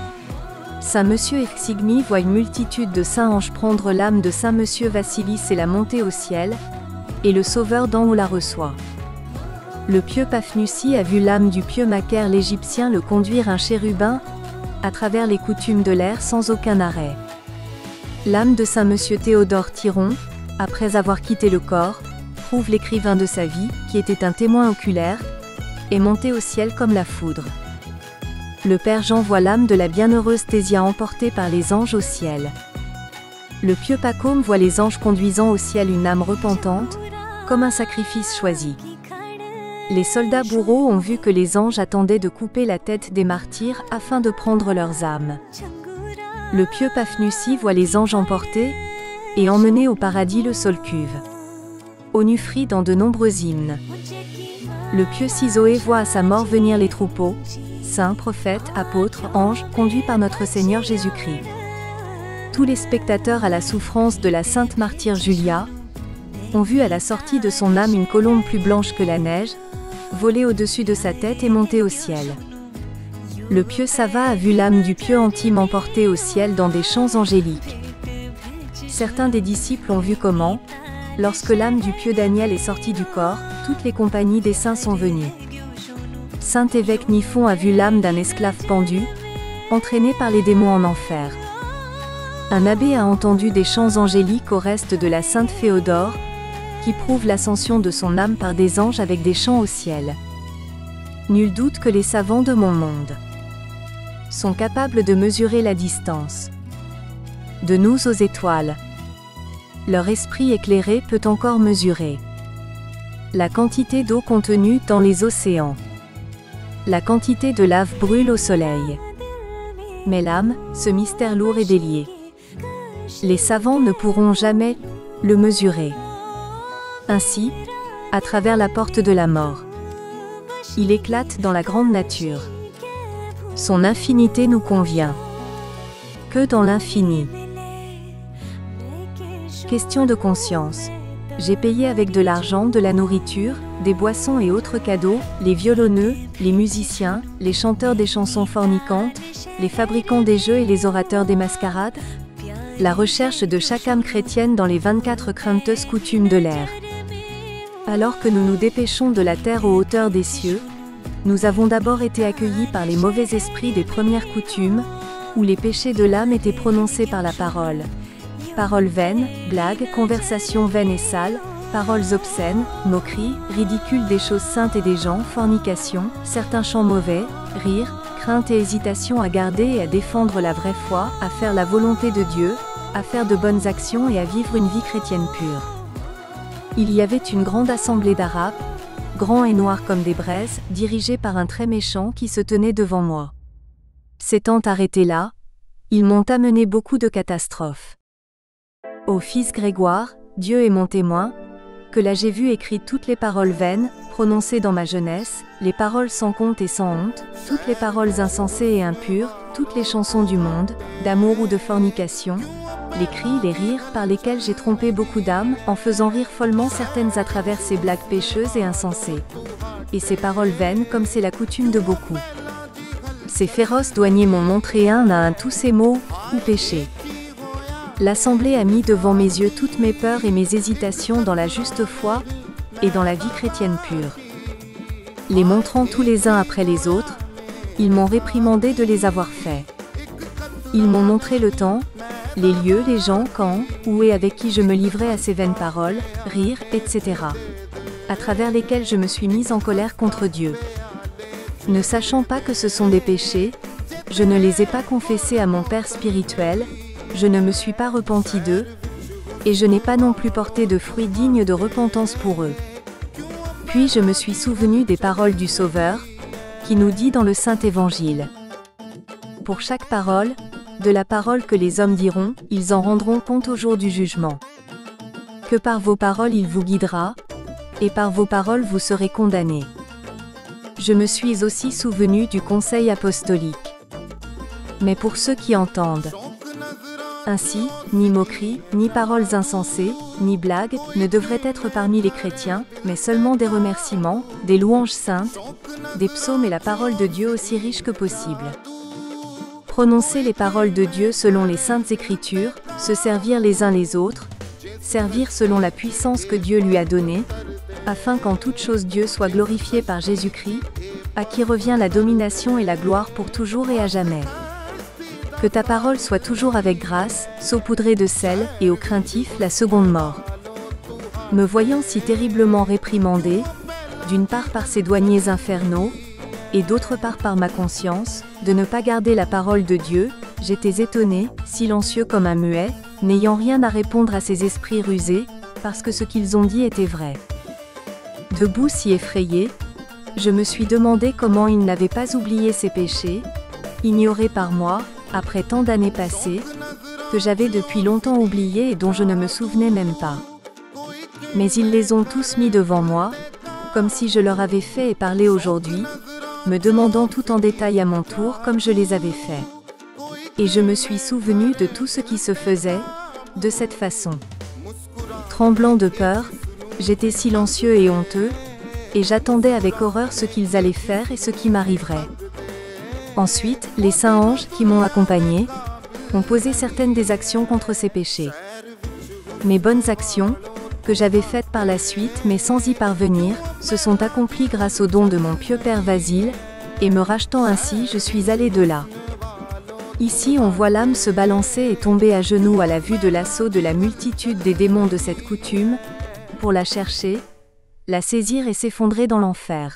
Saint Monsieur Exigmy voit une multitude de saints anges prendre l'âme de Saint Monsieur Vassilis et la monter au ciel, et le Sauveur d'en haut la reçoit. Le pieux Paphnussi a vu l'âme du pieux Macaire l'Égyptien le conduire un chérubin à travers les coutumes de l'air sans aucun arrêt. L'âme de Saint Monsieur Théodore Tiron, après avoir quitté le corps, prouve l'écrivain de sa vie, qui était un témoin oculaire, est monté au ciel comme la foudre. Le Père Jean voit l'âme de la bienheureuse Thésia emportée par les anges au ciel. Le pieux Pacôme voit les anges conduisant au ciel une âme repentante, comme un sacrifice choisi. Les soldats bourreaux ont vu que les anges attendaient de couper la tête des martyrs afin de prendre leurs âmes. Le pieux Paphnussi voit les anges emporter et emmener au paradis le Saulcuve. Onufrie dans de nombreux hymnes. Le pieux Sizoé voit à sa mort venir les troupeaux, saints, prophètes, apôtres, anges, conduits par notre Seigneur Jésus-Christ. Tous les spectateurs à la souffrance de la sainte martyre Julia ont vu à la sortie de son âme une colombe plus blanche que la neige, voler au-dessus de sa tête et monter au ciel. Le pieux Sava a vu l'âme du pieux Antime emportée au ciel dans des chants angéliques. Certains des disciples ont vu comment, lorsque l'âme du pieux Daniel est sortie du corps, toutes les compagnies des saints sont venues. Saint évêque Nifon a vu l'âme d'un esclave pendu, entraîné par les démons en enfer. Un abbé a entendu des chants angéliques au reste de la sainte Féodore, qui prouvent l'ascension de son âme par des anges avec des chants au ciel. Nul doute que les savants de mon monde sont capables de mesurer la distance de nous aux étoiles. Leur esprit éclairé peut encore mesurer la quantité d'eau contenue dans les océans. La quantité de lave brûle au soleil. Mais l'âme, ce mystère lourd et délié, les savants ne pourront jamais le mesurer. Ainsi, à travers la porte de la mort, il éclate dans la grande nature. Son infinité nous convient. Que dans l'infini. Question de conscience. J'ai payé avec de l'argent, de la nourriture, des boissons et autres cadeaux, les violonneux, les musiciens, les chanteurs des chansons fornicantes, les fabricants des jeux et les orateurs des mascarades. La recherche de chaque âme chrétienne dans les 24 crainteuses coutumes de l'air. Alors que nous nous dépêchons de la terre aux hauteurs des cieux, nous avons d'abord été accueillis par les mauvais esprits des premières coutumes, où les péchés de l'âme étaient prononcés par la parole. Paroles vaines, blagues, conversations vaines et sales, paroles obscènes, moqueries, ridicules des choses saintes et des gens, fornication, certains chants mauvais, rires, crainte et hésitation à garder et à défendre la vraie foi, à faire la volonté de Dieu, à faire de bonnes actions et à vivre une vie chrétienne pure. Il y avait une grande assemblée d'Arabes, grands et noirs comme des braises, dirigés par un très méchant qui se tenait devant moi. S'étant arrêté là, ils m'ont amené beaucoup de catastrophes. Ô fils Grégoire, Dieu est mon témoin, que là j'ai vu écrites toutes les paroles vaines, prononcées dans ma jeunesse, les paroles sans compte et sans honte, toutes les paroles insensées et impures, toutes les chansons du monde, d'amour ou de fornication, les cris, les rires par lesquels j'ai trompé beaucoup d'âmes, en faisant rire follement certaines à travers ces blagues pécheuses et insensées. Et ces paroles vaines comme c'est la coutume de beaucoup. Ces féroces douaniers m'ont montré un à un tous ces mots, ou péchés. L'Assemblée a mis devant mes yeux toutes mes peurs et mes hésitations dans la juste foi, et dans la vie chrétienne pure. Les montrant tous les uns après les autres, ils m'ont réprimandé de les avoir faits. Ils m'ont montré le temps, les lieux, les gens, quand, où et avec qui je me livrais à ces vaines paroles, rires, etc. à travers lesquels je me suis mise en colère contre Dieu. Ne sachant pas que ce sont des péchés, je ne les ai pas confessés à mon Père spirituel, je ne me suis pas repenti d'eux, et je n'ai pas non plus porté de fruits dignes de repentance pour eux. Puis je me suis souvenu des paroles du Sauveur, qui nous dit dans le Saint Évangile. Pour chaque parole, de la parole que les hommes diront, ils en rendront compte au jour du jugement. Que par vos paroles il vous guidera, et par vos paroles vous serez condamnés. Je me suis aussi souvenu du conseil apostolique. Mais pour ceux qui entendent. Ainsi, ni moqueries, ni paroles insensées, ni blagues, ne devraient être parmi les chrétiens, mais seulement des remerciements, des louanges saintes, des psaumes et la parole de Dieu aussi riche que possible. Prononcer les paroles de Dieu selon les saintes Écritures, se servir les uns les autres, servir selon la puissance que Dieu lui a donnée, afin qu'en toute chose Dieu soit glorifié par Jésus-Christ, à qui revient la domination et la gloire pour toujours et à jamais. Que ta parole soit toujours avec grâce, saupoudrée de sel, et au craintif la seconde mort. Me voyant si terriblement réprimandé, d'une part par ces douaniers infernaux, et d'autre part par ma conscience, de ne pas garder la parole de Dieu, j'étais étonné, silencieux comme un muet, n'ayant rien à répondre à ces esprits rusés, parce que ce qu'ils ont dit était vrai. Debout si effrayé, je me suis demandé comment ils n'avaient pas oublié ces péchés, ignorés par moi, après tant d'années passées, que j'avais depuis longtemps oubliés et dont je ne me souvenais même pas. Mais ils les ont tous mis devant moi, comme si je leur avais fait et parlé aujourd'hui, me demandant tout en détail à mon tour comme je les avais fait. Et je me suis souvenu de tout ce qui se faisait, de cette façon. Tremblant de peur, j'étais silencieux et honteux, et j'attendais avec horreur ce qu'ils allaient faire et ce qui m'arriverait. Ensuite, les saints anges qui m'ont accompagné, ont posé certaines des actions contre ces péchés. Mes bonnes actions, que j'avais faites par la suite mais sans y parvenir, se sont accomplies grâce au don de mon pieux Père Vasile, et me rachetant ainsi je suis allé de là. Ici on voit l'âme se balancer et tomber à genoux à la vue de l'assaut de la multitude des démons de cette coutume, pour la chercher, la saisir et s'effondrer dans l'enfer.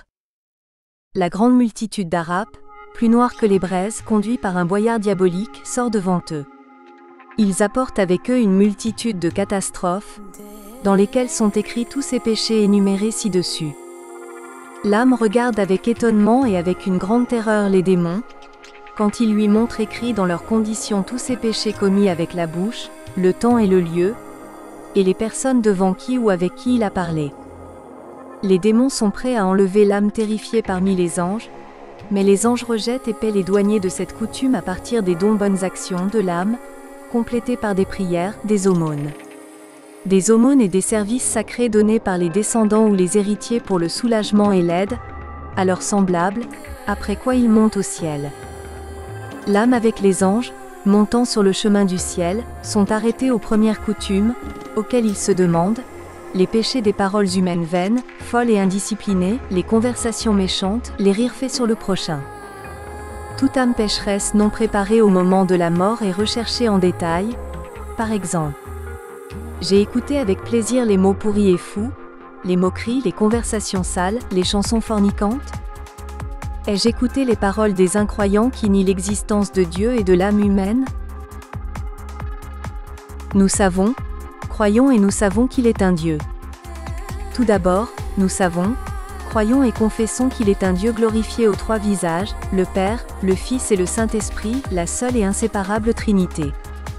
La grande multitude d'Arapes, plus noirs que les braises, conduits par un boyard diabolique, sort devant eux. Ils apportent avec eux une multitude de catastrophes, dans lesquelles sont écrits tous ces péchés énumérés ci-dessus. L'âme regarde avec étonnement et avec une grande terreur les démons, quand ils lui montrent écrits dans leurs conditions tous ces péchés commis avec la bouche, le temps et le lieu, et les personnes devant qui ou avec qui il a parlé. Les démons sont prêts à enlever l'âme terrifiée parmi les anges, mais les anges rejettent et paient les douaniers de cette coutume à partir des dons bonnes actions de l'âme, complétés par des prières, des aumônes. Des aumônes et des services sacrés donnés par les descendants ou les héritiers pour le soulagement et l'aide, à leurs semblables, après quoi ils montent au ciel. L'âme avec les anges, montant sur le chemin du ciel, sont arrêtés aux premières coutumes, auxquelles ils se demandent, les péchés des paroles humaines vaines, folles et indisciplinées, les conversations méchantes, les rires faits sur le prochain. Toute âme pécheresse non préparée au moment de la mort est recherchée en détail, par exemple. J'ai écouté avec plaisir les mots pourris et fous, les moqueries, les conversations sales, les chansons fornicantes. Ai-je écouté les paroles des incroyants qui nient l'existence de Dieu et de l'âme humaine? Nous savons, croyons et nous savons qu'il est un Dieu. Tout d'abord, nous savons, croyons et confessons qu'il est un Dieu glorifié aux trois visages, le Père, le Fils et le Saint-Esprit, la seule et inséparable Trinité.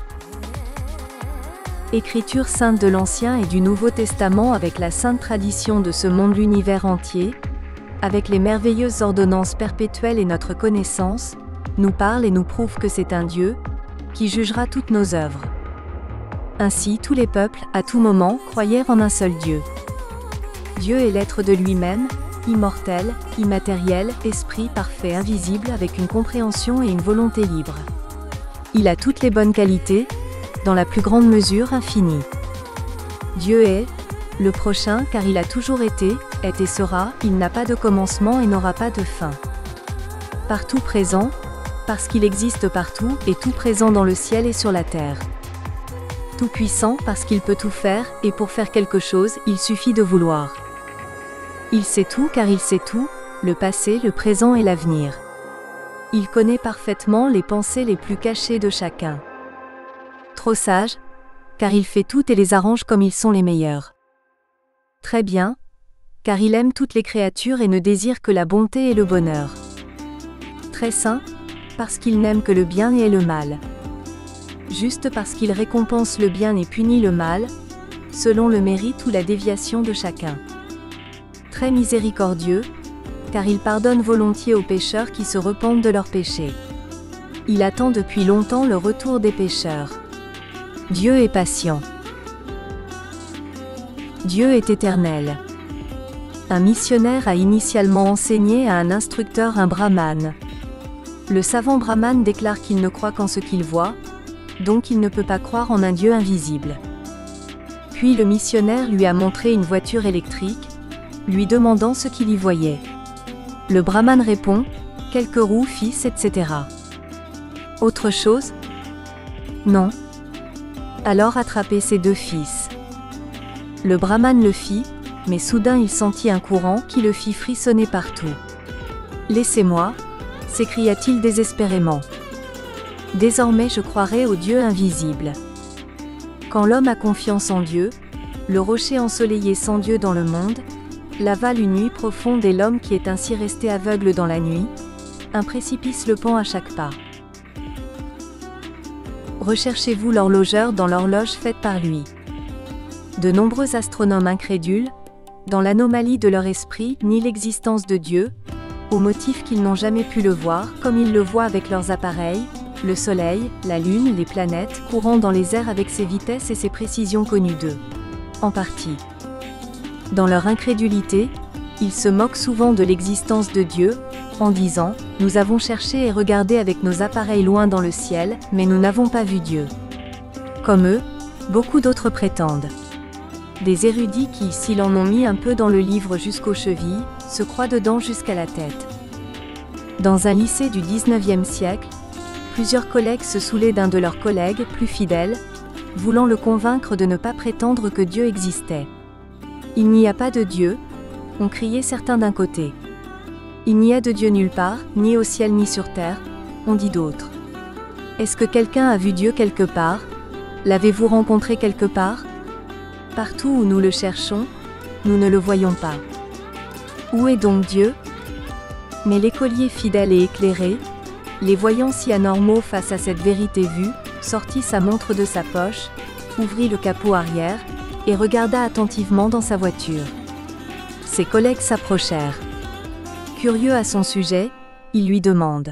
Écriture sainte de l'Ancien et du Nouveau Testament avec la sainte tradition de ce monde l'univers entier, avec les merveilleuses ordonnances perpétuelles et notre connaissance, nous parle et nous prouve que c'est un Dieu, qui jugera toutes nos œuvres. Ainsi tous les peuples, à tout moment, croyèrent en un seul Dieu. Dieu est l'être de lui-même, immortel, immatériel, esprit parfait invisible avec une compréhension et une volonté libre. Il a toutes les bonnes qualités, dans la plus grande mesure infinie. Dieu est le prochain car il a toujours été, est et sera, il n'a pas de commencement et n'aura pas de fin. Partout présent, parce qu'il existe partout, et tout présent dans le ciel et sur la terre. Tout puissant parce qu'il peut tout faire, et pour faire quelque chose, il suffit de vouloir. Il sait tout car il sait tout, le passé, le présent et l'avenir. Il connaît parfaitement les pensées les plus cachées de chacun. Trop sage, car il fait tout et les arrange comme ils sont les meilleurs. Très bien, car il aime toutes les créatures et ne désire que la bonté et le bonheur. Très saint, parce qu'il n'aime que le bien et le mal. Juste parce qu'il récompense le bien et punit le mal, selon le mérite ou la déviation de chacun. Très miséricordieux, car il pardonne volontiers aux pécheurs qui se repentent de leurs péchés. Il attend depuis longtemps le retour des pécheurs. Dieu est patient. Dieu est éternel. Un missionnaire a initialement enseigné à un instructeur un brahmane. Le savant brahmane déclare qu'il ne croit qu'en ce qu'il voit, donc il ne peut pas croire en un Dieu invisible. Puis le missionnaire lui a montré une voiture électrique, lui demandant ce qu'il y voyait. Le brahmane répond, quelques roues, fils, etc. Autre chose? Non. Alors attrapez ces deux fils. Le brahmane le fit, mais soudain il sentit un courant qui le fit frissonner partout. Laissez-moi, s'écria-t-il désespérément. Désormais je croirai au Dieu invisible. Quand l'homme a confiance en Dieu, le rocher ensoleillé sans Dieu dans le monde, l'avale une nuit profonde et l'homme qui est ainsi resté aveugle dans la nuit, un précipice le pend à chaque pas. Recherchez-vous l'horlogeur dans l'horloge faite par lui. De nombreux astronomes incrédules, dans l'anomalie de leur esprit, nient l'existence de Dieu, au motif qu'ils n'ont jamais pu le voir, comme ils le voient avec leurs appareils, le Soleil, la Lune, les planètes, courant dans les airs avec ses vitesses et ses précisions connues d'eux. En partie. Dans leur incrédulité, ils se moquent souvent de l'existence de Dieu, en disant « Nous avons cherché et regardé avec nos appareils loin dans le ciel, mais nous n'avons pas vu Dieu. » Comme eux, beaucoup d'autres prétendent. Des érudits qui, s'ils en ont mis un peu dans le livre jusqu'aux chevilles, se croient dedans jusqu'à la tête. Dans un lycée du XIXe siècle, plusieurs collègues se saoulaient d'un de leurs collègues, plus fidèles, voulant le convaincre de ne pas prétendre que Dieu existait. « Il n'y a pas de Dieu », ont crié certains d'un côté. « Il n'y a de Dieu nulle part, ni au ciel ni sur terre », ont dit d'autres. « Est-ce que quelqu'un a vu Dieu quelque part? L'avez-vous rencontré quelque part? Partout où nous le cherchons, nous ne le voyons pas. Où est donc Dieu? » Mais l'écolier fidèle et éclairé, les voyant si anormaux face à cette vérité vue, sortit sa montre de sa poche, ouvrit le capot arrière, et regarda attentivement dans sa voiture. Ses collègues s'approchèrent. Curieux à son sujet, il lui demande.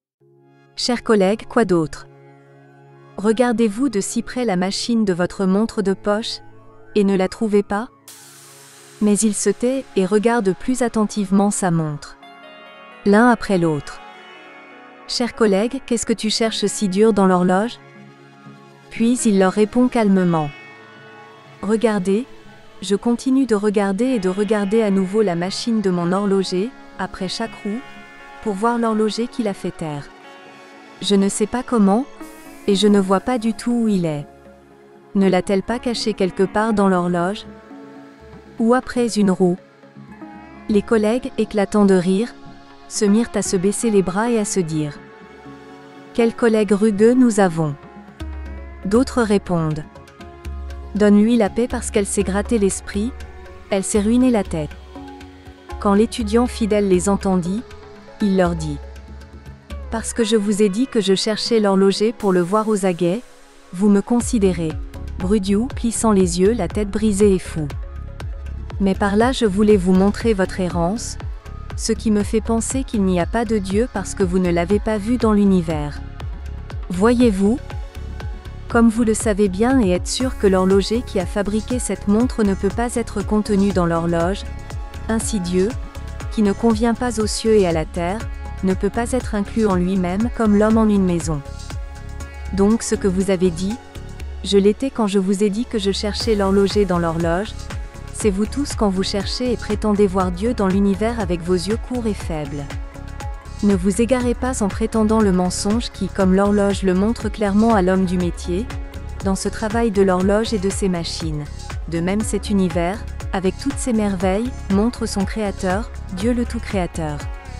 « Cher collègue, quoi d'autre? Regardez-vous de si près la machine de votre montre de poche, et ne la trouvez pas? » Mais il se tait et regarde plus attentivement sa montre. L'un après l'autre. « Cher collègue, qu'est-ce que tu cherches si dur dans l'horloge? » Puis il leur répond calmement. « Regardez, je continue de regarder à nouveau la machine de mon horloger, après chaque roue, pour voir l'horloger qui l'a fait taire. Je ne sais pas comment, et je ne vois pas du tout où il est. Ne l'a-t-elle pas caché quelque part dans l'horloge? Ou après une roue? » Les collègues, éclatant de rire, se mirent à se baisser les bras et à se dire « Quel collègue rugueux nous avons !» D'autres répondent « Donne-lui la paix parce qu'elle s'est gratté l'esprit, elle s'est ruiné la tête. » Quand l'étudiant fidèle les entendit, il leur dit « Parce que je vous ai dit que je cherchais l'horloger pour le voir aux aguets, vous me considérez, Brudiou, plissant les yeux, la tête brisée et fou. Mais par là je voulais vous montrer votre errance, ce qui me fait penser qu'il n'y a pas de Dieu parce que vous ne l'avez pas vu dans l'univers. Voyez-vous ? Comme vous le savez bien et êtes sûr que l'horloger qui a fabriqué cette montre ne peut pas être contenu dans l'horloge, ainsi Dieu, qui ne convient pas aux cieux et à la terre, ne peut pas être inclus en lui-même comme l'homme en une maison. Donc ce que vous avez dit, je l'étais quand je vous ai dit que je cherchais l'horloger dans l'horloge, c'est vous tous quand vous cherchez et prétendez voir Dieu dans l'univers avec vos yeux courts et faibles. Ne vous égarez pas en prétendant le mensonge qui, comme l'horloge le montre clairement à l'homme du métier, dans ce travail de l'horloge et de ses machines. De même cet univers, avec toutes ses merveilles, montre son Créateur, Dieu le Tout-Créateur.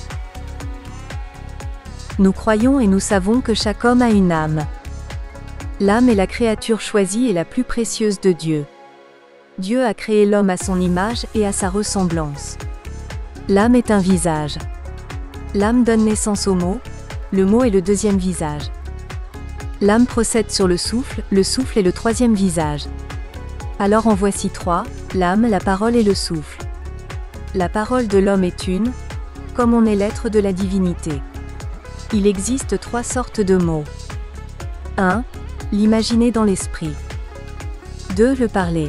Nous croyons et nous savons que chaque homme a une âme. L'âme est la créature choisie et la plus précieuse de Dieu. Dieu a créé l'homme à son image et à sa ressemblance. L'âme est un visage. L'âme donne naissance au mot, le mot est le deuxième visage. L'âme procède sur le souffle est le troisième visage. Alors en voici trois, l'âme, la parole et le souffle. La parole de l'homme est une, comme on est l'être de la divinité. Il existe trois sortes de mots. 1. L'imaginer dans l'esprit. 2. Le parler.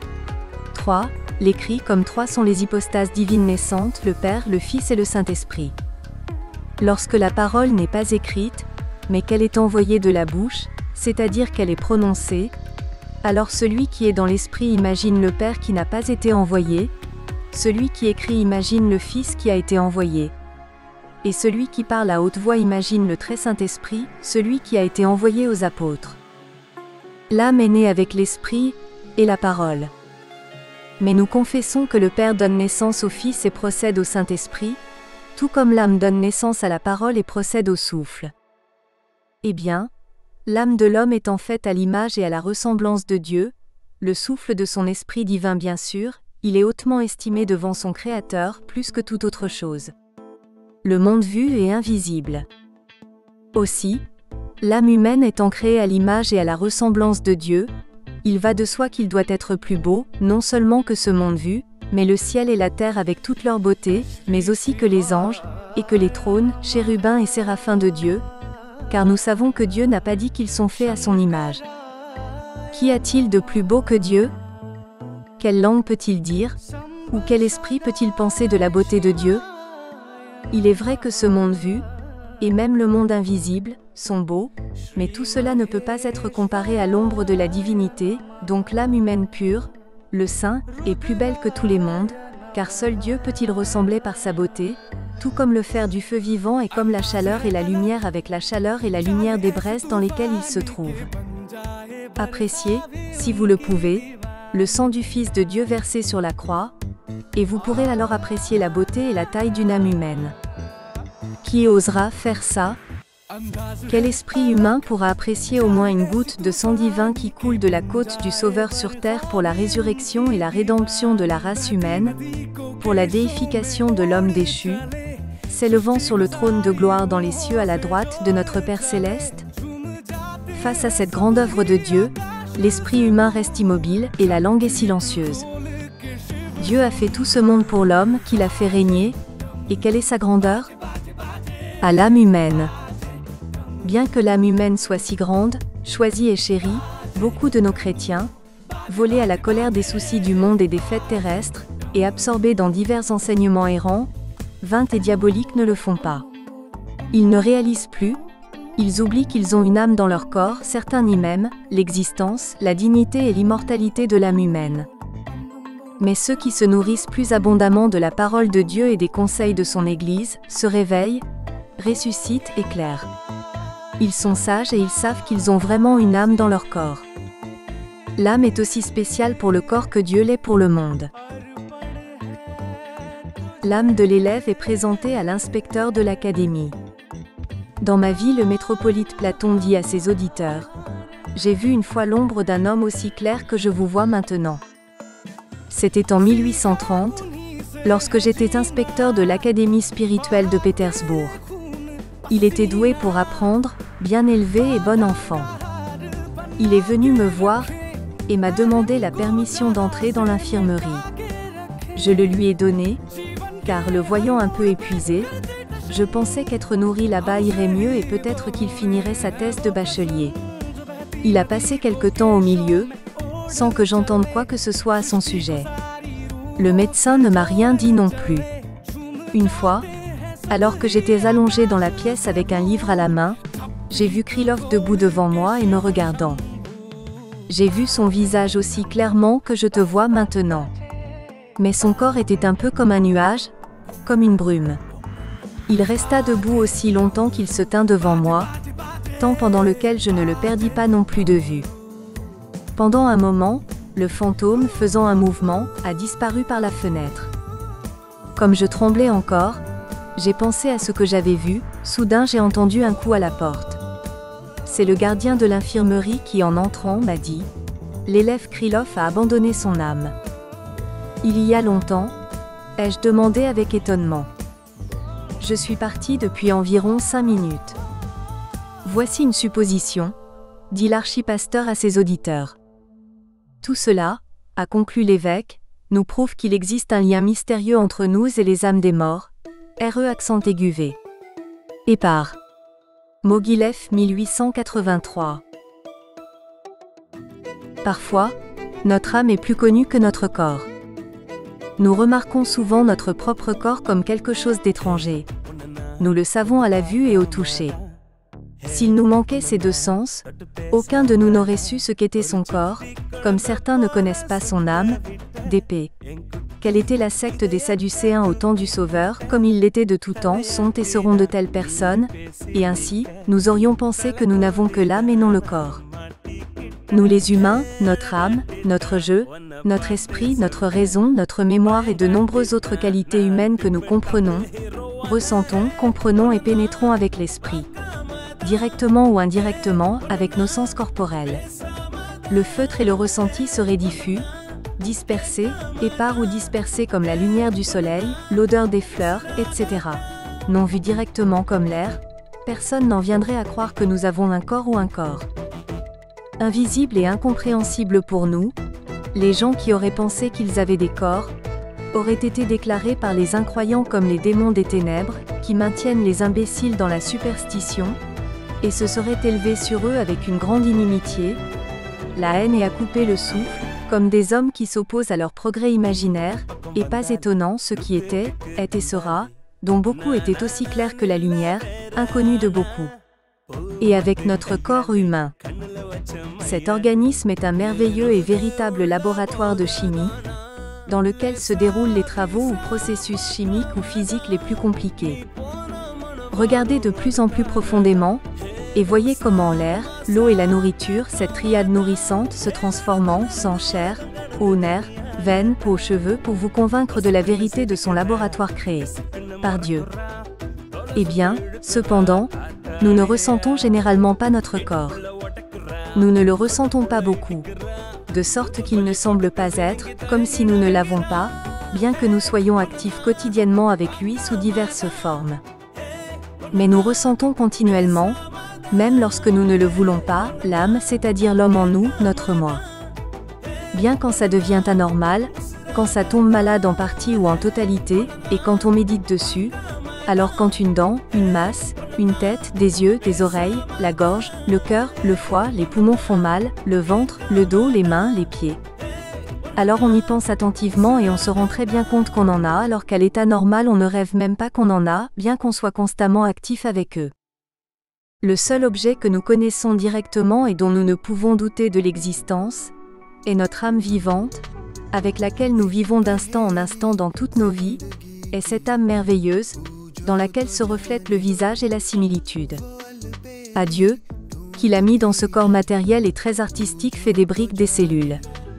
3. L'écrit comme trois sont les hypostases divines naissantes, le Père, le Fils et le Saint-Esprit. Lorsque la parole n'est pas écrite, mais qu'elle est envoyée de la bouche, c'est-à-dire qu'elle est prononcée, alors celui qui est dans l'esprit imagine le Père qui n'a pas été envoyé, celui qui écrit imagine le Fils qui a été envoyé. Et celui qui parle à haute voix imagine le très Saint-Esprit, celui qui a été envoyé aux apôtres. L'âme est née avec l'Esprit et la parole. Mais nous confessons que le Père donne naissance au Fils et procède au Saint-Esprit, tout comme l'âme donne naissance à la parole et procède au souffle. Eh bien, l'âme de l'homme étant faite à l'image et à la ressemblance de Dieu, le souffle de son esprit divin bien sûr, il est hautement estimé devant son Créateur plus que toute autre chose. Le monde vu est invisible. Aussi, l'âme humaine étant créée à l'image et à la ressemblance de Dieu, il va de soi qu'il doit être plus beau, non seulement que ce monde vu, mais le ciel et la terre avec toute leur beauté, mais aussi que les anges, et que les trônes, chérubins et séraphins de Dieu, car nous savons que Dieu n'a pas dit qu'ils sont faits à son image. Qu'y a-t-il de plus beau que Dieu? Quelle langue peut-il dire? Ou quel esprit peut-il penser de la beauté de Dieu? Il est vrai que ce monde vu, et même le monde invisible, sont beaux, mais tout cela ne peut pas être comparé à l'ombre de la divinité, donc l'âme humaine pure, le Saint, est plus belle que tous les mondes, car seul Dieu peut-il ressembler par sa beauté, tout comme le fer du feu vivant est comme la chaleur et la lumière avec la chaleur et la lumière des braises dans lesquelles il se trouve. Appréciez, si vous le pouvez, le sang du Fils de Dieu versé sur la croix, et vous pourrez alors apprécier la beauté et la taille d'une âme humaine. Qui osera faire ça? Quel esprit humain pourra apprécier au moins une goutte de sang divin qui coule de la côte du Sauveur sur terre pour la résurrection et la rédemption de la race humaine, pour la déification de l'homme déchu, s'élevant sur le trône de gloire dans les cieux à la droite de notre Père céleste? Face à cette grande œuvre de Dieu, l'esprit humain reste immobile et la langue est silencieuse. Dieu a fait tout ce monde pour l'homme, qu'il a fait régner, et quelle est sa grandeur? À l'âme humaine. Bien que l'âme humaine soit si grande, choisie et chérie, beaucoup de nos chrétiens, volés à la colère des soucis du monde et des fêtes terrestres, et absorbés dans divers enseignements errants, vains et diaboliques ne le font pas. Ils ne réalisent plus, ils oublient qu'ils ont une âme dans leur corps, certains nient même l'existence, la dignité et l'immortalité de l'âme humaine. Mais ceux qui se nourrissent plus abondamment de la parole de Dieu et des conseils de son Église, se réveillent, ressuscitent et éclairent. Ils sont sages et ils savent qu'ils ont vraiment une âme dans leur corps. L'âme est aussi spéciale pour le corps que Dieu l'est pour le monde. L'âme de l'élève est présentée à l'inspecteur de l'académie. Dans ma vie, le métropolite Platon dit à ses auditeurs: « J'ai vu une fois l'ombre d'un homme aussi clair que je vous vois maintenant. » C'était en 1830, lorsque j'étais inspecteur de l'Académie spirituelle de Pétersbourg. Il était doué pour apprendre, bien élevé et bon enfant. Il est venu me voir, et m'a demandé la permission d'entrer dans l'infirmerie. Je le lui ai donné, car le voyant un peu épuisé, je pensais qu'être nourri là-bas irait mieux et peut-être qu'il finirait sa thèse de bachelier. Il a passé quelque temps au milieu, sans que j'entende quoi que ce soit à son sujet. Le médecin ne m'a rien dit non plus. Une fois, alors que j'étais allongée dans la pièce avec un livre à la main, j'ai vu Krylov debout devant moi et me regardant. J'ai vu son visage aussi clairement que je te vois maintenant. Mais son corps était un peu comme un nuage, comme une brume. Il resta debout aussi longtemps qu'il se tint devant moi, temps pendant lequel je ne le perdis pas non plus de vue. Pendant un moment, le fantôme, faisant un mouvement, a disparu par la fenêtre. Comme je tremblais encore, j'ai pensé à ce que j'avais vu, soudain j'ai entendu un coup à la porte. C'est le gardien de l'infirmerie qui, en entrant, m'a dit « L'élève Krylov a abandonné son âme. » Il y a longtemps, ai-je demandé avec étonnement. Je suis parti depuis environ 5 minutes. Voici une supposition, dit l'archipasteur à ses auditeurs. Tout cela, a conclu l'évêque, nous prouve qu'il existe un lien mystérieux entre nous et les âmes des morts. RE accent aigu V. Et par Mogilev 1883. Parfois, notre âme est plus connue que notre corps. Nous remarquons souvent notre propre corps comme quelque chose d'étranger. Nous le savons à la vue et au toucher. S'il nous manquait ces deux sens, aucun de nous n'aurait su ce qu'était son corps, comme certains ne connaissent pas son âme, d'épée. Quelle était la secte des Sadducéens au temps du Sauveur, comme ils l'étaient de tout temps, sont et seront de telles personnes, et ainsi, nous aurions pensé que nous n'avons que l'âme et non le corps. Nous les humains, notre âme, notre jeu, notre esprit, notre raison, notre mémoire et de nombreuses autres qualités humaines que nous comprenons, ressentons, comprenons et pénétrons avec l'esprit. Directement ou indirectement, avec nos sens corporels. Le feutre et le ressenti seraient diffus, dispersés, épars ou dispersés comme la lumière du soleil, l'odeur des fleurs, etc. Non vus directement comme l'air, personne n'en viendrait à croire que nous avons un corps ou un corps. Invisible et incompréhensible pour nous, les gens qui auraient pensé qu'ils avaient des corps, auraient été déclarés par les incroyants comme les démons des ténèbres, qui maintiennent les imbéciles dans la superstition, et se seraient élevés sur eux avec une grande inimitié, la haine et à couper le souffle, comme des hommes qui s'opposent à leur progrès imaginaire, et pas étonnant ce qui était, est et sera, dont beaucoup étaient aussi clairs que la lumière, inconnus de beaucoup. Et avec notre corps humain. Cet organisme est un merveilleux et véritable laboratoire de chimie, dans lequel se déroulent les travaux ou processus chimiques ou physiques les plus compliqués. Regardez de plus en plus profondément, et voyez comment l'air, l'eau et la nourriture, cette triade nourrissante, se transformant, sang, chair, eau, nerfs, veines, peau, cheveux, pour vous convaincre de la vérité de son laboratoire créé par Dieu. Eh bien, cependant, nous ne ressentons généralement pas notre corps. Nous ne le ressentons pas beaucoup, de sorte qu'il ne semble pas être, comme si nous ne l'avons pas, bien que nous soyons actifs quotidiennement avec lui sous diverses formes. Mais nous ressentons continuellement, même lorsque nous ne le voulons pas, l'âme, c'est-à-dire l'homme en nous, notre moi. Bien quand ça devient anormal, quand ça tombe malade en partie ou en totalité, et quand on médite dessus, alors quand une dent, une masse, une tête, des yeux, des oreilles, la gorge, le cœur, le foie, les poumons font mal, le ventre, le dos, les mains, les pieds. Alors on y pense attentivement et on se rend très bien compte qu'on en a, alors qu'à l'état normal on ne rêve même pas qu'on en a, bien qu'on soit constamment actif avec eux. Le seul objet que nous connaissons directement et dont nous ne pouvons douter de l'existence, est notre âme vivante, avec laquelle nous vivons d'instant en instant dans toutes nos vies, est cette âme merveilleuse, dans laquelle se reflètent le visage et la similitude. À Dieu, qui l'a mis dans ce corps matériel et très artistique fait des briques des cellules.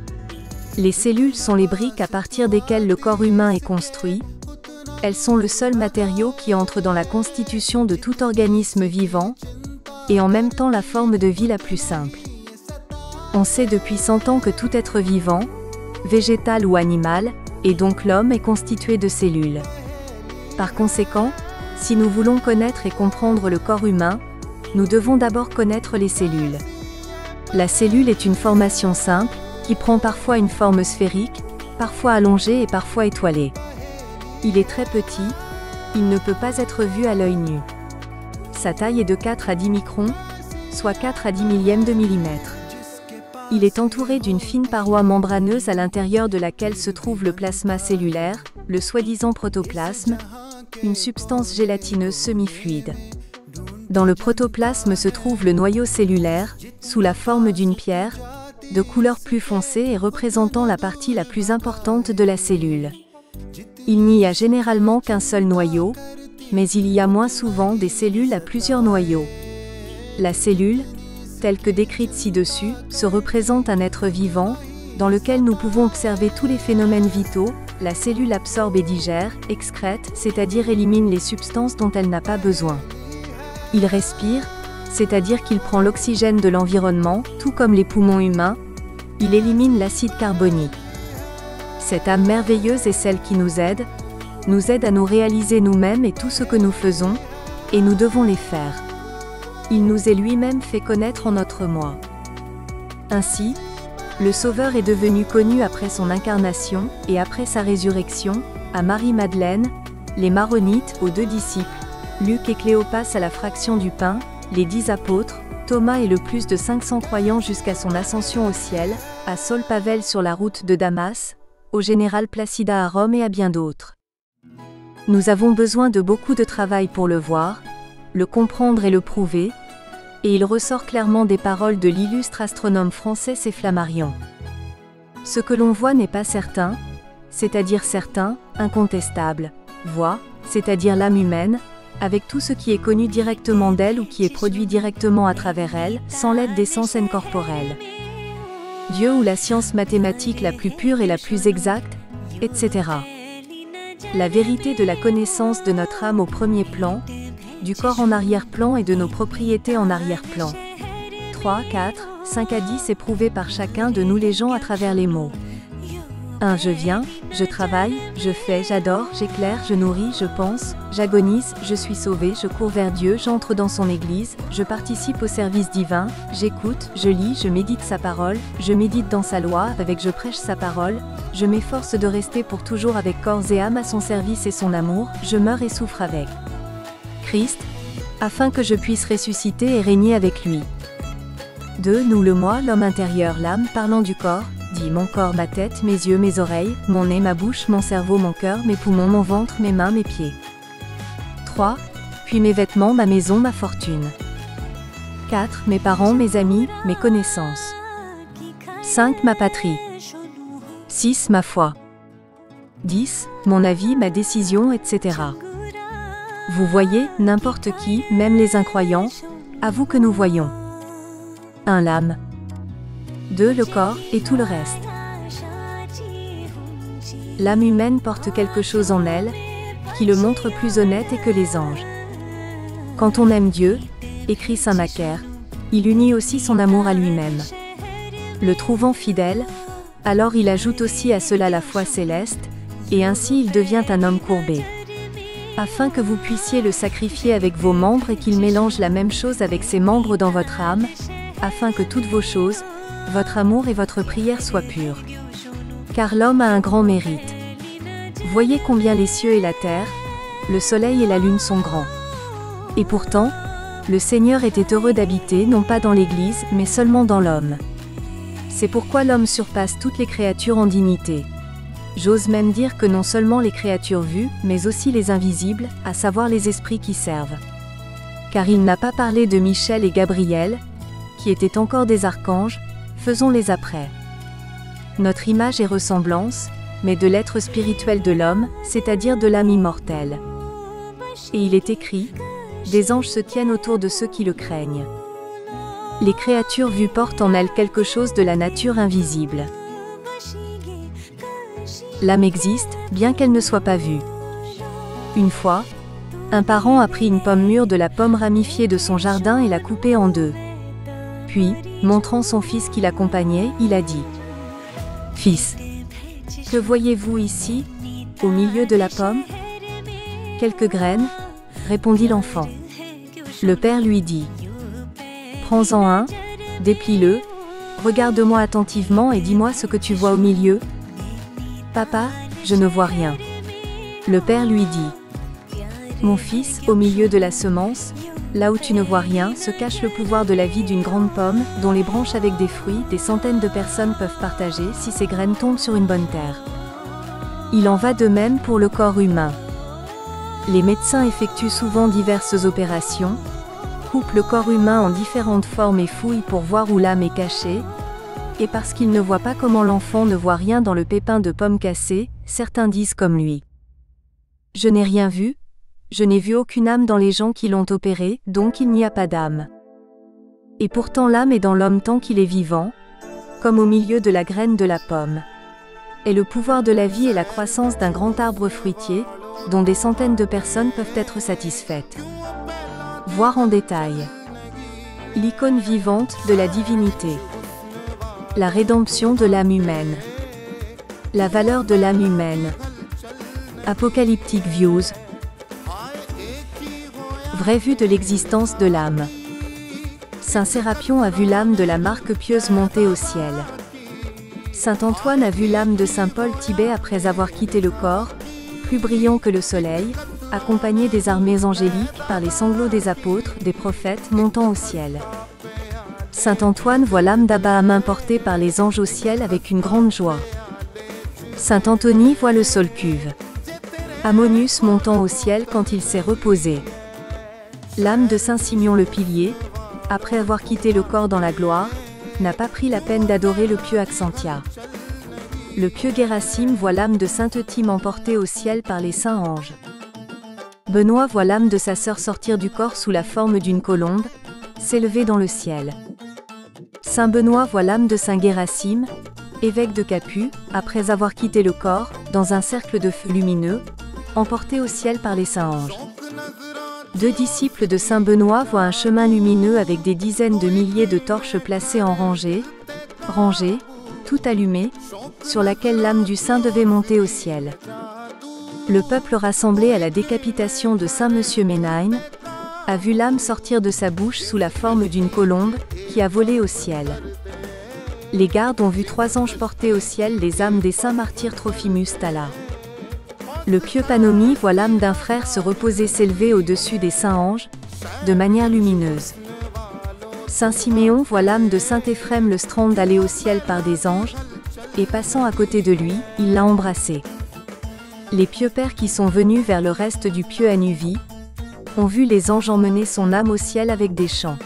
Les cellules sont les briques à partir desquelles le corps humain est construit. Elles sont le seul matériau qui entre dans la constitution de tout organisme vivant, et en même temps la forme de vie la plus simple. On sait depuis 100 ans que tout être vivant, végétal ou animal, et donc l'homme est constitué de cellules. Par conséquent, si nous voulons connaître et comprendre le corps humain, nous devons d'abord connaître les cellules. La cellule est une formation simple, qui prend parfois une forme sphérique, parfois allongée et parfois étoilée. Il est très petit, il ne peut pas être vu à l'œil nu. Sa taille est de 4 à 10 microns, soit 4 à 10 millièmes de millimètre. Il est entouré d'une fine paroi membraneuse à l'intérieur de laquelle se trouve le plasma cellulaire, le soi-disant protoplasme, une substance gélatineuse semi-fluide. Dans le protoplasme se trouve le noyau cellulaire, sous la forme d'une pierre, de couleur plus foncée et représentant la partie la plus importante de la cellule. Il n'y a généralement qu'un seul noyau, mais il y a moins souvent des cellules à plusieurs noyaux. La cellule, telle que décrite ci-dessus, se représente un être vivant, dans lequel nous pouvons observer tous les phénomènes vitaux. La cellule absorbe et digère, excrète, c'est-à-dire élimine les substances dont elle n'a pas besoin. Il respire, c'est-à-dire qu'il prend l'oxygène de l'environnement, tout comme les poumons humains. Il élimine l'acide carbonique. Cette âme merveilleuse est celle qui nous aide à nous réaliser nous-mêmes et tout ce que nous faisons, et nous devons les faire. Il nous est lui-même fait connaître en notre moi. Ainsi, le Sauveur est devenu connu après son incarnation, et après sa résurrection, à Marie-Madeleine, les Maronites, aux 2 disciples, Luc et Cléopas à la fraction du pain, les 10 apôtres, Thomas et le plus de 500 croyants jusqu'à son ascension au ciel, à Saul Pavel sur la route de Damas, au général Placida à Rome et à bien d'autres. Nous avons besoin de beaucoup de travail pour le voir, le comprendre et le prouver, et il ressort clairement des paroles de l'illustre astronome français C. Flammarion. Ce que l'on voit n'est pas certain, c'est-à-dire certain, incontestable, voit, c'est-à-dire l'âme humaine, avec tout ce qui est connu directement d'elle ou qui est produit directement à travers elle, sans l'aide des sens incorporels. Dieu ou la science mathématique la plus pure et la plus exacte, etc. La vérité de la connaissance de notre âme au premier plan, du corps en arrière-plan et de nos propriétés en arrière-plan. 3, 4, 5 à 10 est prouvé par chacun de nous les gens à travers les mots. 1. Je viens, je travaille, je fais, j'adore, j'éclaire, je nourris, je pense, j'agonise, je suis sauvé, je cours vers Dieu, j'entre dans son Église, je participe au service divin, j'écoute, je lis, je médite sa parole, je médite dans sa loi, avec je prêche sa parole, je m'efforce de rester pour toujours avec corps et âme à son service et son amour, je meurs et souffre avec Christ, afin que je puisse ressusciter et régner avec lui. 2. Nous le moi, l'homme intérieur, l'âme parlant du corps, dit mon corps, ma tête, mes yeux, mes oreilles, mon nez, ma bouche, mon cerveau, mon cœur, mes poumons, mon ventre, mes mains, mes pieds. 3. Puis mes vêtements, ma maison, ma fortune. 4. Mes parents, mes amis, mes connaissances. 5. Ma patrie. 6. Ma foi. 10. Mon avis, ma décision, etc. Vous voyez, n'importe qui, même les incroyants, avoue que nous voyons. 1. L'âme. 2. Le corps, et tout le reste. L'âme humaine porte quelque chose en elle, qui le montre plus honnête que les anges. Quand on aime Dieu, écrit saint Macaire, il unit aussi son amour à lui-même. Le trouvant fidèle, alors il ajoute aussi à cela la foi céleste, et ainsi il devient un homme courbé. Afin que vous puissiez le sacrifier avec vos membres et qu'il mélange la même chose avec ses membres dans votre âme, afin que toutes vos choses, votre amour et votre prière soient pures. Car l'homme a un grand mérite. Voyez combien les cieux et la terre, le soleil et la lune sont grands. Et pourtant, le Seigneur était heureux d'habiter non pas dans l'Église, mais seulement dans l'homme. C'est pourquoi l'homme surpasse toutes les créatures en dignité. J'ose même dire que non seulement les créatures vues, mais aussi les invisibles, à savoir les esprits qui servent. Car il n'a pas parlé de Michel et Gabriel, qui étaient encore des archanges, faisons-les après. Notre image et ressemblance, mais de l'être spirituel de l'homme, c'est-à-dire de l'âme immortelle. Et il est écrit, des anges se tiennent autour de ceux qui le craignent. Les créatures vues portent en elles quelque chose de la nature invisible. L'âme existe, bien qu'elle ne soit pas vue. Une fois, un parent a pris une pomme mûre de la pomme ramifiée de son jardin et l'a coupée en 2. Puis, montrant son fils qui l'accompagnait, il a dit : « Fils, que voyez-vous ici, au milieu de la pomme ? » « Quelques graines, » répondit l'enfant. Le père lui dit : « Prends-en un, déplie-le, regarde-moi attentivement et dis-moi ce que tu vois au milieu. » « Papa, je ne vois rien. » Le père lui dit : « Mon fils, au milieu de la semence, là où tu ne vois rien, se cache le pouvoir de la vie d'une grande pomme, dont les branches avec des fruits, des centaines de personnes peuvent partager si ces graines tombent sur une bonne terre. Il en va de même pour le corps humain. Les médecins effectuent souvent diverses opérations, coupent le corps humain en différentes formes et fouillent pour voir où l'âme est cachée, et parce qu'ils ne voient pas comment l'enfant ne voit rien dans le pépin de pomme cassé, certains disent comme lui. Je n'ai rien vu, je n'ai vu aucune âme dans les gens qui l'ont opéré, donc il n'y a pas d'âme. Et pourtant l'âme est dans l'homme tant qu'il est vivant, comme au milieu de la graine de la pomme. Et le pouvoir de la vie est la croissance d'un grand arbre fruitier, dont des centaines de personnes peuvent être satisfaites. Voir en détail. L'icône vivante de la divinité. La rédemption de l'âme humaine. La valeur de l'âme humaine. Apocalyptic Views. Vraie vue de l'existence de l'âme. Saint Sérapion a vu l'âme de la marque pieuse monter au ciel. Saint Antoine a vu l'âme de Saint Paul Tibet après avoir quitté le corps, plus brillant que le soleil, accompagné des armées angéliques par les sanglots des apôtres, des prophètes montant au ciel. Saint Antoine voit l'âme d'Abraham importée par les anges au ciel avec une grande joie. Saint Anthony voit le sol cuve. Ammonius montant au ciel quand il s'est reposé. L'âme de Saint Simeon le Pilier, après avoir quitté le corps dans la gloire, n'a pas pris la peine d'adorer le pieux Accentia. Le pieux Gérasime voit l'âme de Sainte Euthyme emportée au ciel par les saints anges. Benoît voit l'âme de sa sœur sortir du corps sous la forme d'une colombe, s'élever dans le ciel. Saint Benoît voit l'âme de Saint Gérasime, évêque de Capu, après avoir quitté le corps, dans un cercle de feu lumineux, emporté au ciel par les saints anges. Deux disciples de Saint Benoît voient un chemin lumineux avec des dizaines de milliers de torches placées en rangées, tout allumées, sur laquelle l'âme du saint devait monter au ciel. Le peuple rassemblé à la décapitation de Saint Monsieur Ménine a vu l'âme sortir de sa bouche sous la forme d'une colombe, qui a volé au ciel. Les gardes ont vu 3 anges porter au ciel les âmes des saints martyrs Trophimus Thala. Le pieux Panomie voit l'âme d'un frère se reposer s'élever au-dessus des saints anges, de manière lumineuse. Saint Siméon voit l'âme de Saint Éphrem le Strand aller au ciel par des anges, et passant à côté de lui, il l'a embrassé. Les pieux pères qui sont venus vers le reste du pieux Anuvie, ont vu les anges emmener son âme au ciel avec des chants.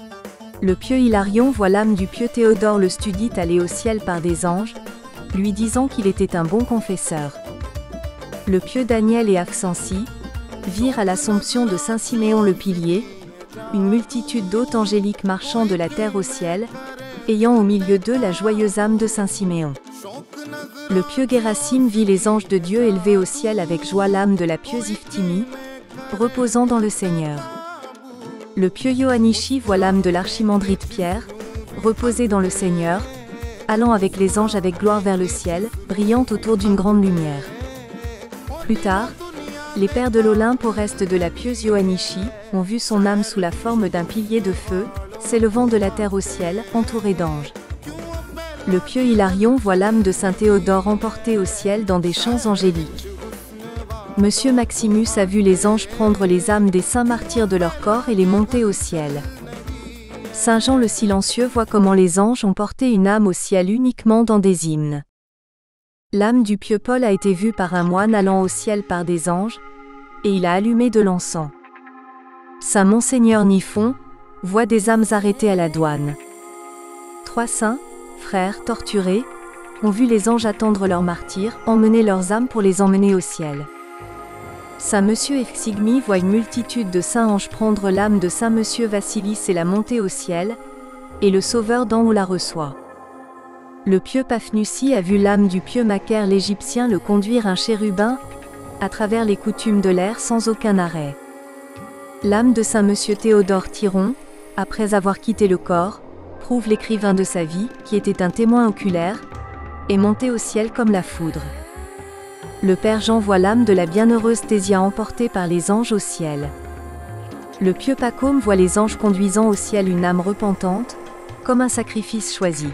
Le pieux Hilarion voit l'âme du pieux Théodore le Studite aller au ciel par des anges, lui disant qu'il était un bon confesseur. Le pieux Daniel et Accensi virent à l'Assomption de Saint Siméon le Pilier, une multitude d'hôtes angéliques marchant de la terre au ciel, ayant au milieu d'eux la joyeuse âme de Saint Siméon. Le pieux Gérasime vit les anges de Dieu élever au ciel avec joie l'âme de la pieuse Iphtimie, reposant dans le Seigneur. Le pieux Ioannichi voit l'âme de l'archimandrite Pierre, reposer dans le Seigneur, allant avec les anges avec gloire vers le ciel, brillant autour d'une grande lumière. Plus tard, les pères de l'Olympe au reste de la pieuse Ioannichi ont vu son âme sous la forme d'un pilier de feu, s'élevant de la terre au ciel, entouré d'anges. Le pieux Hilarion voit l'âme de Saint Théodore emportée au ciel dans des chants angéliques. Monsieur Maximus a vu les anges prendre les âmes des saints martyrs de leur corps et les monter au ciel. Saint Jean le Silencieux voit comment les anges ont porté une âme au ciel uniquement dans des hymnes. L'âme du pieux Paul a été vue par un moine allant au ciel par des anges, et il a allumé de l'encens. Saint Monseigneur Nifon voit des âmes arrêtées à la douane. 3 saints, frères torturés, ont vu les anges attendre leurs martyrs, emmener leurs âmes pour les emmener au ciel. Saint Monsieur Exigmi voit une multitude de saints anges prendre l'âme de Saint Monsieur Vassilis et la monter au ciel, et le Sauveur d'en haut la reçoit. Le pieux Paphnussi a vu l'âme du pieux Macaire l'Égyptien le conduire un chérubin, à travers les coutumes de l'air sans aucun arrêt. L'âme de Saint Monsieur Théodore Tyron, après avoir quitté le corps, prouve l'écrivain de sa vie, qui était un témoin oculaire, est monté au ciel comme la foudre. Le Père Jean voit l'âme de la bienheureuse Thésia emportée par les anges au ciel. Le pieux Pacôme voit les anges conduisant au ciel une âme repentante, comme un sacrifice choisi.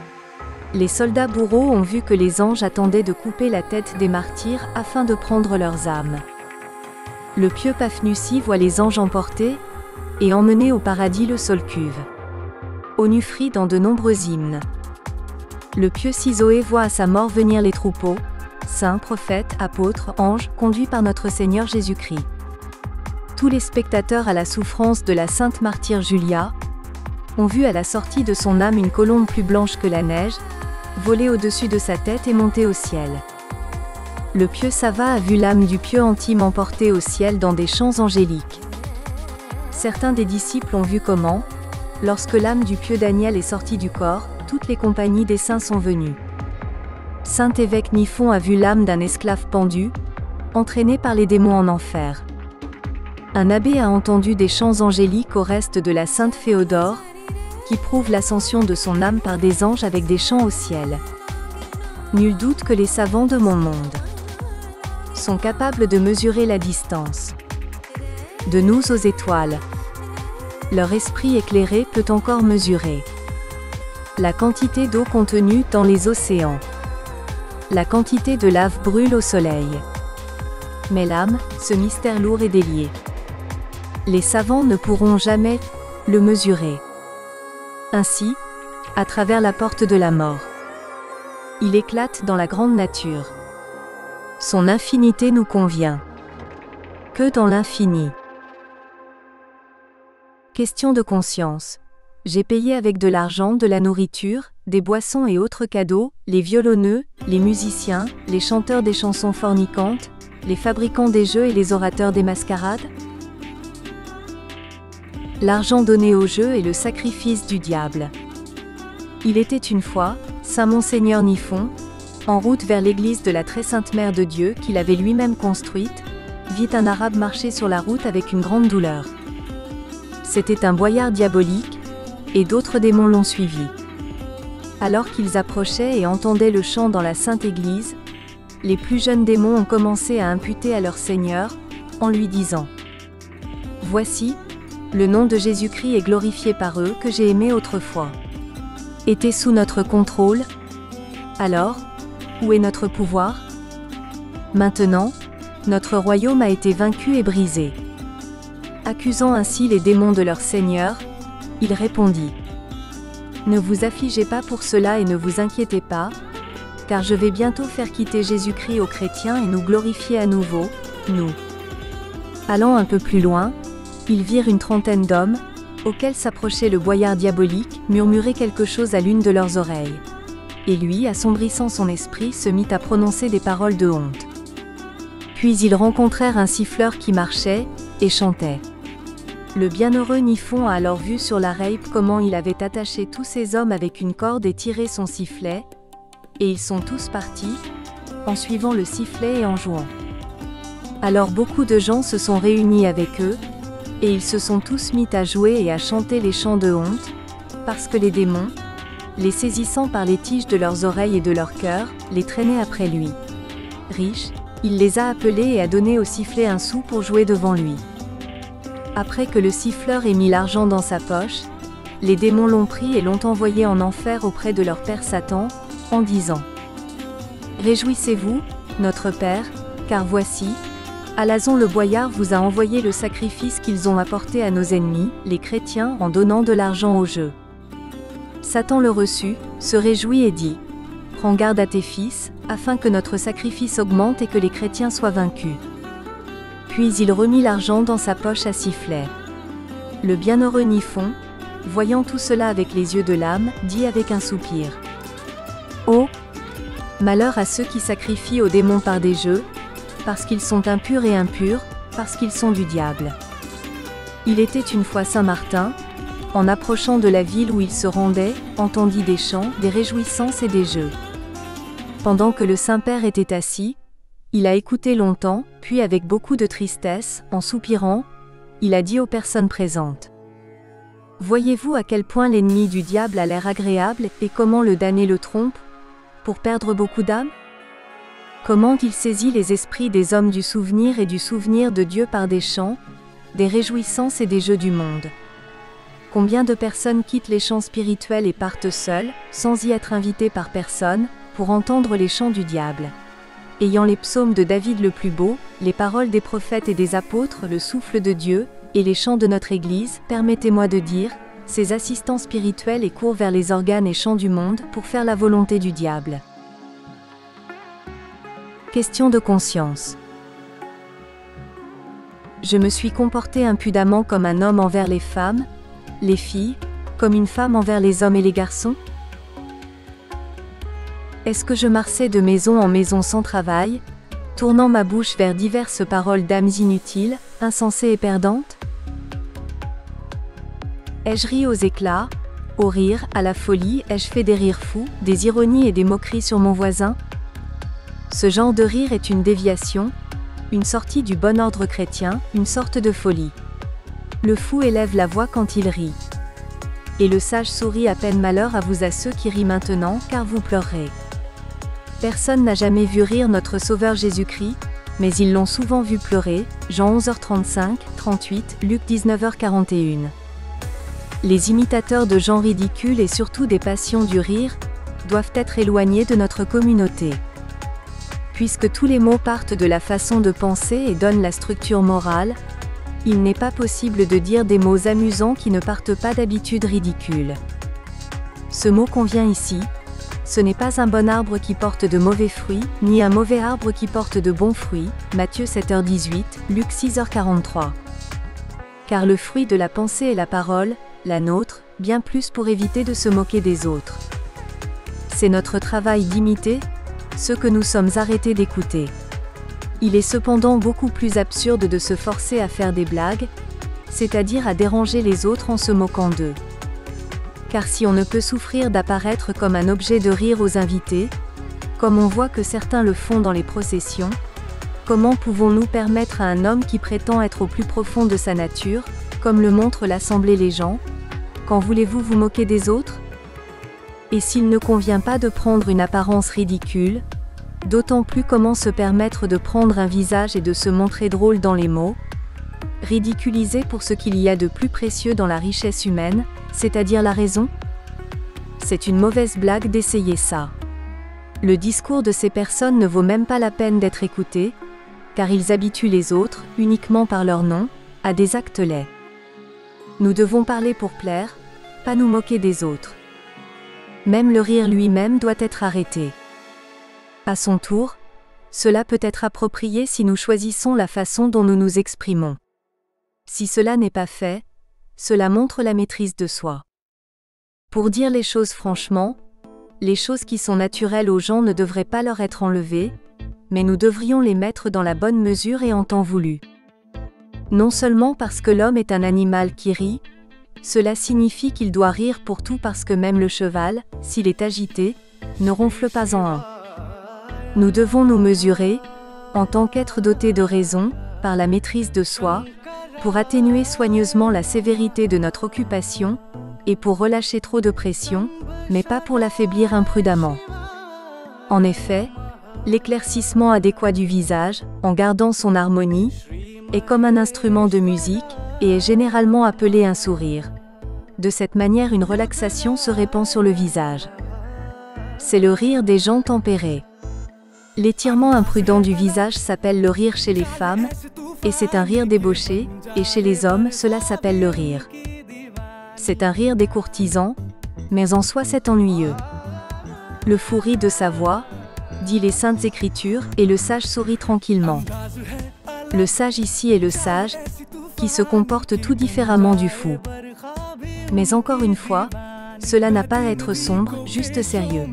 Les soldats bourreaux ont vu que les anges attendaient de couper la tête des martyrs afin de prendre leurs âmes. Le pieux Paphnutius voit les anges emporter et emmener au paradis le Solcuve. Onufrie dans de nombreux hymnes. Le pieux Sizoé voit à sa mort venir les troupeaux, saints, prophètes, apôtres, anges, conduits par notre Seigneur Jésus-Christ. Tous les spectateurs à la souffrance de la sainte martyre Julia ont vu à la sortie de son âme une colombe plus blanche que la neige, voler au-dessus de sa tête et monter au ciel. Le pieux Sava a vu l'âme du pieux Antime emportée au ciel dans des chants angéliques. Certains des disciples ont vu comment, lorsque l'âme du pieux Daniel est sortie du corps, toutes les compagnies des saints sont venues. Saint évêque Niphon a vu l'âme d'un esclave pendu, entraîné par les démons en enfer. Un abbé a entendu des chants angéliques au reste de la sainte Féodore, qui prouvent l'ascension de son âme par des anges avec des chants au ciel. Nul doute que les savants de mon monde sont capables de mesurer la distance de nous aux étoiles. Leur esprit éclairé peut encore mesurer la quantité d'eau contenue dans les océans. La quantité de lave brûle au soleil. Mais l'âme, ce mystère lourd et délié. Les savants ne pourront jamais le mesurer. Ainsi, à travers la porte de la mort, il éclate dans la grande nature. Son infinité nous convient. Que dans l'infini. Question de conscience. J'ai payé avec de l'argent, de la nourriture, des boissons et autres cadeaux, les violonneux, les musiciens, les chanteurs des chansons fornicantes, les fabricants des jeux et les orateurs des mascarades. L'argent donné au jeu est le sacrifice du diable. Il était une fois, Saint Monseigneur Niphon, en route vers l'église de la très sainte Mère de Dieu qu'il avait lui-même construite, vit un arabe marcher sur la route avec une grande douleur. C'était un boyard diabolique, et d'autres démons l'ont suivi. Alors qu'ils approchaient et entendaient le chant dans la sainte église, les plus jeunes démons ont commencé à imputer à leur Seigneur, en lui disant « Voici, le nom de Jésus-Christ est glorifié par eux que j'ai aimés autrefois. Était sous notre contrôle. Alors, où est notre pouvoir? Maintenant, notre royaume a été vaincu et brisé. » Accusant ainsi les démons de leur Seigneur, il répondit « Ne vous affligez pas pour cela et ne vous inquiétez pas, car je vais bientôt faire quitter Jésus-Christ aux chrétiens et nous glorifier à nouveau, nous. » Allant un peu plus loin, ils virent une trentaine d'hommes, auxquels s'approchait le boyard diabolique, murmurer quelque chose à l'une de leurs oreilles. Et lui, assombrissant son esprit, se mit à prononcer des paroles de honte. Puis ils rencontrèrent un siffleur qui marchait, et chantait. Le bienheureux Niphon a alors vu sur la rèpe comment il avait attaché tous ces hommes avec une corde et tiré son sifflet, et ils sont tous partis, en suivant le sifflet et en jouant. Alors beaucoup de gens se sont réunis avec eux, et ils se sont tous mis à jouer et à chanter les chants de honte, parce que les démons, les saisissant par les tiges de leurs oreilles et de leur cœur, les traînaient après lui. Riche, il les a appelés et a donné au sifflet un sou pour jouer devant lui. Après que le siffleur ait mis l'argent dans sa poche, les démons l'ont pris et l'ont envoyé en enfer auprès de leur père Satan, en disant « Réjouissez-vous, notre père, car voici, Alazon le boyard vous a envoyé le sacrifice qu'ils ont apporté à nos ennemis, les chrétiens, en donnant de l'argent au jeu. » Satan le reçut, se réjouit et dit « Prends garde à tes fils, afin que notre sacrifice augmente et que les chrétiens soient vaincus. » Puis il remit l'argent dans sa poche à sifflet. Le bienheureux Niphon, voyant tout cela avec les yeux de l'âme, dit avec un soupir « Oh! Malheur à ceux qui sacrifient aux démons par des jeux, parce qu'ils sont impurs et impurs, parce qu'ils sont du diable. » Il était une fois Saint Martin, en approchant de la ville où il se rendait, entendit des chants, des réjouissances et des jeux. Pendant que le Saint-Père était assis, il a écouté longtemps, puis avec beaucoup de tristesse, en soupirant, il a dit aux personnes présentes « Voyez-vous à quel point l'ennemi du diable a l'air agréable et comment le damné le trompe, pour perdre beaucoup d'âmes? Comment il saisit les esprits des hommes du souvenir et du souvenir de Dieu par des chants, des réjouissances et des jeux du monde. Combien de personnes quittent les chants spirituels et partent seules, sans y être invitées par personne, pour entendre les chants du diable. ayant les psaumes de David le plus beau, les paroles des prophètes et des apôtres, le souffle de Dieu, et les chants de notre Église, permettez-moi de dire, ces assistants spirituels et courent vers les organes et chants du monde pour faire la volonté du diable. Question de conscience. Je me suis comporté impudemment comme un homme envers les femmes, les filles, comme une femme envers les hommes et les garçons? Est-ce que je marchais de maison en maison sans travail, tournant ma bouche vers diverses paroles d'âmes inutiles, insensées et perdantes? Ai-je ri aux éclats, au rire, à la folie? Ai-je fait des rires fous, des ironies et des moqueries sur mon voisin? Ce genre de rire est une déviation, une sortie du bon ordre chrétien, une sorte de folie. Le fou élève la voix quand il rit. Et le sage sourit à peine. Malheur à vous à ceux qui rient maintenant, car vous pleurerez. Personne n'a jamais vu rire notre Sauveur Jésus-Christ, mais ils l'ont souvent vu pleurer, Jean 11h35, 38, Luc 19h41. Les imitateurs de gens ridicules et surtout des passions du rire, doivent être éloignés de notre communauté. Puisque tous les mots partent de la façon de penser et donnent la structure morale, il n'est pas possible de dire des mots amusants qui ne partent pas d'habitudes ridicules. Ce mot convient ici. Ce n'est pas un bon arbre qui porte de mauvais fruits, ni un mauvais arbre qui porte de bons fruits, Matthieu 7h18, Luc 6h43. Car le fruit de la pensée est la parole, la nôtre, bien plus pour éviter de se moquer des autres. C'est notre travail d'imiter ceux que nous sommes arrêtés d'écouter. Il est cependant beaucoup plus absurde de se forcer à faire des blagues, c'est-à-dire à déranger les autres en se moquant d'eux. Car si on ne peut souffrir d'apparaître comme un objet de rire aux invités, comme on voit que certains le font dans les processions, comment pouvons-nous permettre à un homme qui prétend être au plus profond de sa nature, comme le montre l'Assemblée les gens, quand voulez-vous vous moquer des autres? Et s'il ne convient pas de prendre une apparence ridicule, d'autant plus comment se permettre de prendre un visage et de se montrer drôle dans les mots, ridiculiser pour ce qu'il y a de plus précieux dans la richesse humaine, c'est-à-dire la raison? C'est une mauvaise blague d'essayer ça. Le discours de ces personnes ne vaut même pas la peine d'être écouté, car ils habituent les autres, uniquement par leur nom, à des actes laids. Nous devons parler pour plaire, pas nous moquer des autres. Même le rire lui-même doit être arrêté. À son tour, cela peut être approprié si nous choisissons la façon dont nous nous exprimons. Si cela n'est pas fait, cela montre la maîtrise de soi. Pour dire les choses franchement, les choses qui sont naturelles aux gens ne devraient pas leur être enlevées, mais nous devrions les mettre dans la bonne mesure et en temps voulu. Non seulement parce que l'homme est un animal qui rit, cela signifie qu'il doit rire pour tout parce que même le cheval, s'il est agité, ne ronfle pas en un. Nous devons nous mesurer, en tant qu'être doté de raison, par la maîtrise de soi, pour atténuer soigneusement la sévérité de notre occupation, et pour relâcher trop de pression, mais pas pour l'affaiblir imprudemment. En effet, l'éclaircissement adéquat du visage, en gardant son harmonie, est comme un instrument de musique, et est généralement appelé un sourire. De cette manière, une relaxation se répand sur le visage. C'est le rire des gens tempérés. L'étirement imprudent du visage s'appelle le rire chez les femmes, et c'est un rire débauché, et chez les hommes, cela s'appelle le rire. C'est un rire des courtisans, mais en soi c'est ennuyeux. Le fou rit de sa voix, dit les saintes écritures, et le sage sourit tranquillement. Le sage ici est le sage, qui se comporte tout différemment du fou. Mais encore une fois, cela n'a pas à être sombre, juste sérieux.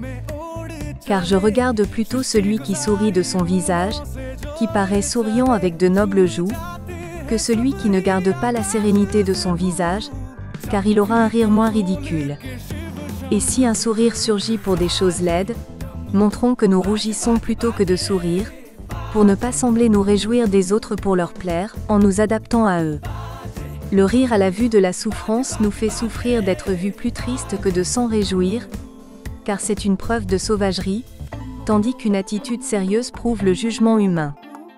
Car je regarde plutôt celui qui sourit de son visage, qui paraît souriant avec de nobles joues, que celui qui ne garde pas la sérénité de son visage, car il aura un rire moins ridicule. Et si un sourire surgit pour des choses laides, montrons que nous rougissons plutôt que de sourire, pour ne pas sembler nous réjouir des autres pour leur plaire, en nous adaptant à eux. Le rire à la vue de la souffrance nous fait souffrir d'être vus plus tristes que de s'en réjouir, car c'est une preuve de sauvagerie, tandis qu'une attitude sérieuse prouve le jugement humain.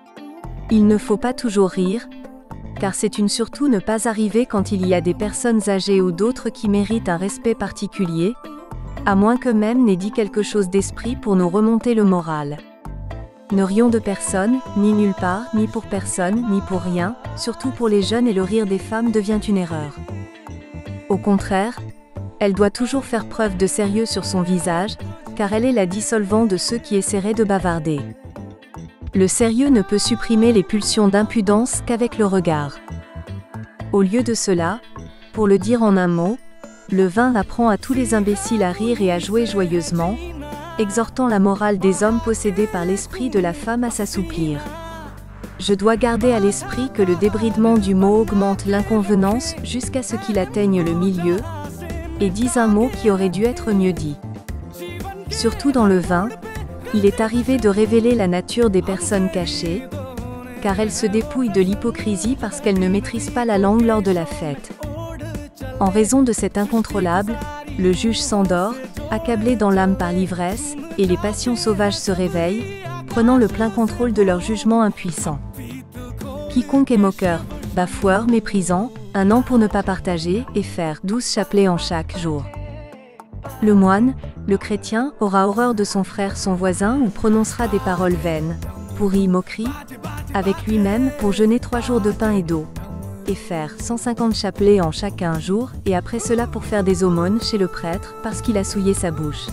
Il ne faut pas toujours rire, car c'est une surtout ne pas arriver quand il y a des personnes âgées ou d'autres qui méritent un respect particulier, à moins qu'eux-mêmes n'aient dit quelque chose d'esprit pour nous remonter le moral. Ne rions de personne, ni nulle part, ni pour personne, ni pour rien, surtout pour les jeunes et le rire des femmes devient une erreur. Au contraire, elle doit toujours faire preuve de sérieux sur son visage, car elle est la dissolvant de ceux qui essaieraient de bavarder. Le sérieux ne peut supprimer les pulsions d'impudence qu'avec le regard. Au lieu de cela, pour le dire en un mot, le vin apprend à tous les imbéciles à rire et à jouer joyeusement, exhortant la morale des hommes possédés par l'esprit de la femme à s'assouplir. Je dois garder à l'esprit que le débridement du mot augmente l'inconvenance jusqu'à ce qu'il atteigne le milieu, et dise un mot qui aurait dû être mieux dit. Surtout dans le vin, il est arrivé de révéler la nature des personnes cachées, car elles se dépouillent de l'hypocrisie parce qu'elles ne maîtrisent pas la langue lors de la fête. En raison de cet incontrôlable, le juge s'endort, accablé dans l'âme par l'ivresse, et les passions sauvages se réveillent, prenant le plein contrôle de leur jugement impuissant. Quiconque est moqueur, bafoueur, méprisant, un an pour ne pas partager, et faire 12 chapelets en chaque jour. Le moine, le chrétien, aura horreur de son frère, son voisin, ou prononcera des paroles vaines, pourries, moqueries, avec lui-même, pour jeûner 3 jours de pain et d'eau, et faire 150 chapelets en chacun jour, et après cela pour faire des aumônes chez le prêtre, parce qu'il a souillé sa bouche.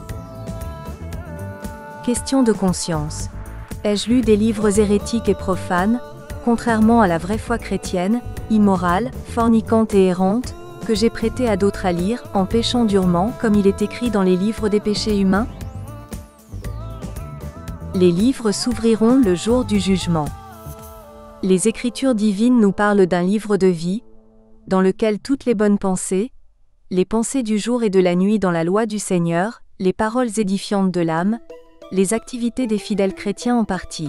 Question de conscience. Ai-je lu des livres hérétiques et profanes, contrairement à la vraie foi chrétienne, immorale, fornicante et errante, que j'ai prêté à d'autres à lire, en péchant durement, comme il est écrit dans les livres des péchés humains? Les livres s'ouvriront le jour du jugement. Les Écritures divines nous parlent d'un livre de vie, dans lequel toutes les bonnes pensées, les pensées du jour et de la nuit dans la loi du Seigneur, les paroles édifiantes de l'âme, les activités des fidèles chrétiens en partie,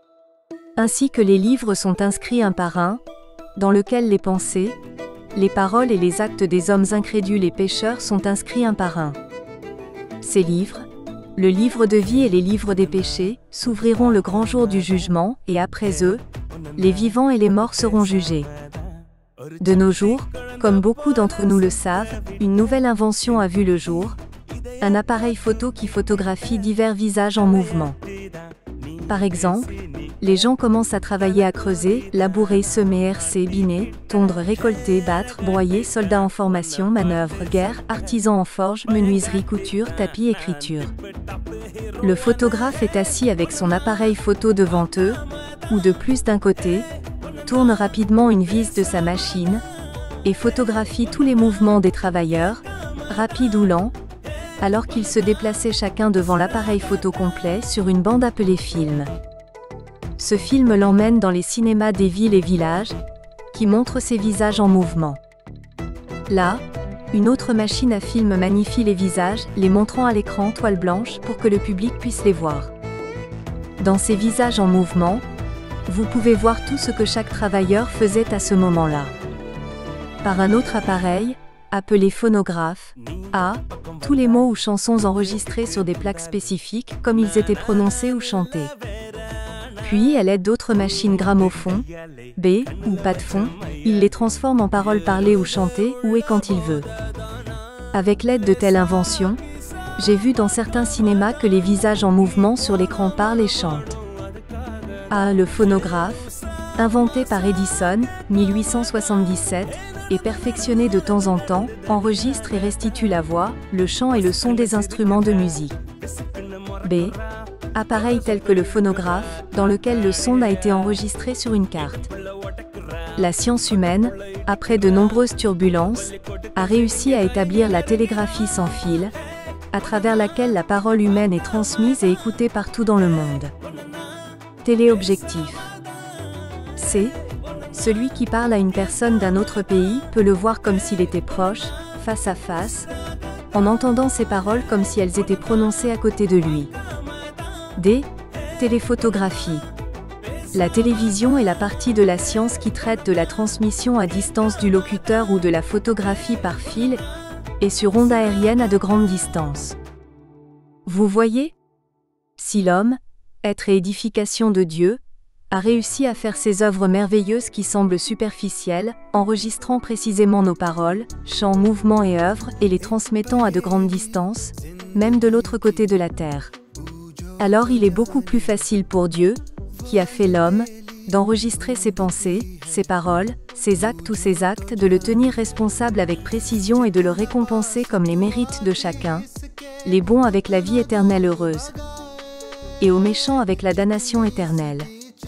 ainsi que les livres sont inscrits un par un, dans lequel les pensées, les paroles et les actes des hommes incrédules et pécheurs sont inscrits un par un. Ces livres, le livre de vie et les livres des péchés, s'ouvriront le grand jour du jugement, et après eux, les vivants et les morts seront jugés. De nos jours, comme beaucoup d'entre nous le savent, une nouvelle invention a vu le jour, un appareil photo qui photographie divers visages en mouvement. Par exemple, les gens commencent à travailler à creuser, labourer, semer, herser, biner, tondre, récolter, battre, broyer, soldats en formation, manœuvre, guerre, artisans en forge, menuiserie, couture, tapis, écriture. Le photographe est assis avec son appareil photo devant eux, ou de plus d'un côté, tourne rapidement une vis de sa machine, et photographie tous les mouvements des travailleurs, rapides ou lents, alors qu'ils se déplaçaient chacun devant l'appareil photo complet sur une bande appelée film. Ce film l'emmène dans les cinémas des villes et villages, qui montrent ces visages en mouvement. Là, une autre machine à film magnifie les visages, les montrant à l'écran toile blanche pour que le public puisse les voir. Dans ces visages en mouvement, vous pouvez voir tout ce que chaque travailleur faisait à ce moment-là. Par un autre appareil, appelé phonographe, tous les mots ou chansons enregistrés sur des plaques spécifiques, comme ils étaient prononcés ou chantés. Puis, à l'aide d'autres machines gramophone, ou pas de fond, il les transforme en paroles parlées ou chantées, où et quand il veut. Avec l'aide de telles inventions, j'ai vu dans certains cinémas que les visages en mouvement sur l'écran parlent et chantent. Le phonographe, inventé par Edison, 1877, et perfectionné de temps en temps, enregistre et restitue la voix, le chant et le son des instruments de musique. Appareil tel que le phonographe, dans lequel le son a été enregistré sur une carte. La science humaine, après de nombreuses turbulences, a réussi à établir la télégraphie sans fil, à travers laquelle la parole humaine est transmise et écoutée partout dans le monde. Téléobjectif. Celui qui parle à une personne d'un autre pays peut le voir comme s'il était proche, face à face, en entendant ses paroles comme si elles étaient prononcées à côté de lui. Téléphotographie. La télévision est la partie de la science qui traite de la transmission à distance du locuteur ou de la photographie par fil, et sur onde aérienne à de grandes distances. Vous voyez? Si l'homme, être et édification de Dieu, a réussi à faire ces œuvres merveilleuses qui semblent superficielles, enregistrant précisément nos paroles, chants, mouvements et œuvres, et les transmettant à de grandes distances, même de l'autre côté de la terre. Alors il est beaucoup plus facile pour Dieu, qui a fait l'homme, d'enregistrer ses pensées, ses paroles, ses actes ou ses actes, de le tenir responsable avec précision et de le récompenser comme les mérites de chacun, les bons avec la vie éternelle heureuse, et aux méchants avec la damnation éternelle.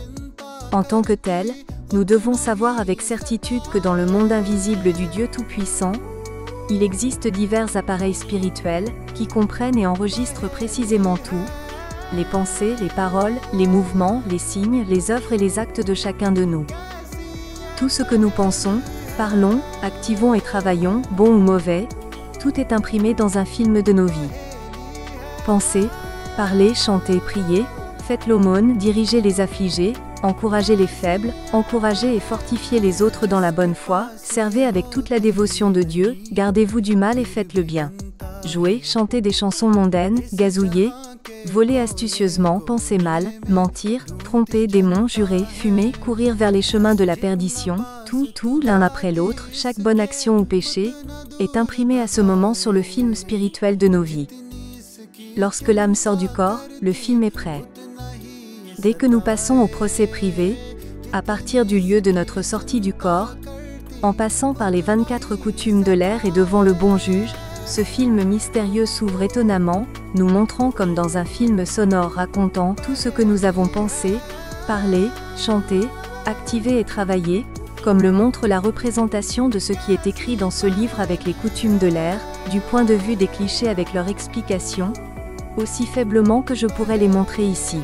En tant que tel, nous devons savoir avec certitude que dans le monde invisible du Dieu Tout-Puissant, il existe divers appareils spirituels, qui comprennent et enregistrent précisément tout, les pensées, les paroles, les mouvements, les signes, les œuvres et les actes de chacun de nous. Tout ce que nous pensons, parlons, activons et travaillons, bon ou mauvais, tout est imprimé dans un film de nos vies. Pensez, parlez, chantez, priez, faites l'aumône, dirigez les affligés, encouragez les faibles, encouragez et fortifiez les autres dans la bonne foi, servez avec toute la dévotion de Dieu, gardez-vous du mal et faites le bien. Jouez, chantez des chansons mondaines, gazouillez, voler astucieusement, penser mal, mentir, tromper, démons, jurer, fumer, courir vers les chemins de la perdition, tout, l'un après l'autre, chaque bonne action ou péché, est imprimé à ce moment sur le film spirituel de nos vies. Lorsque l'âme sort du corps, le film est prêt. Dès que nous passons au procès privé, à partir du lieu de notre sortie du corps, en passant par les 24 coutumes de l'air et devant le bon juge, ce film mystérieux s'ouvre étonnamment, nous montrant comme dans un film sonore racontant tout ce que nous avons pensé, parlé, chanté, activé et travaillé, comme le montre la représentation de ce qui est écrit dans ce livre avec les coutumes de l'air, du point de vue des clichés avec leur explication, aussi faiblement que je pourrais les montrer ici.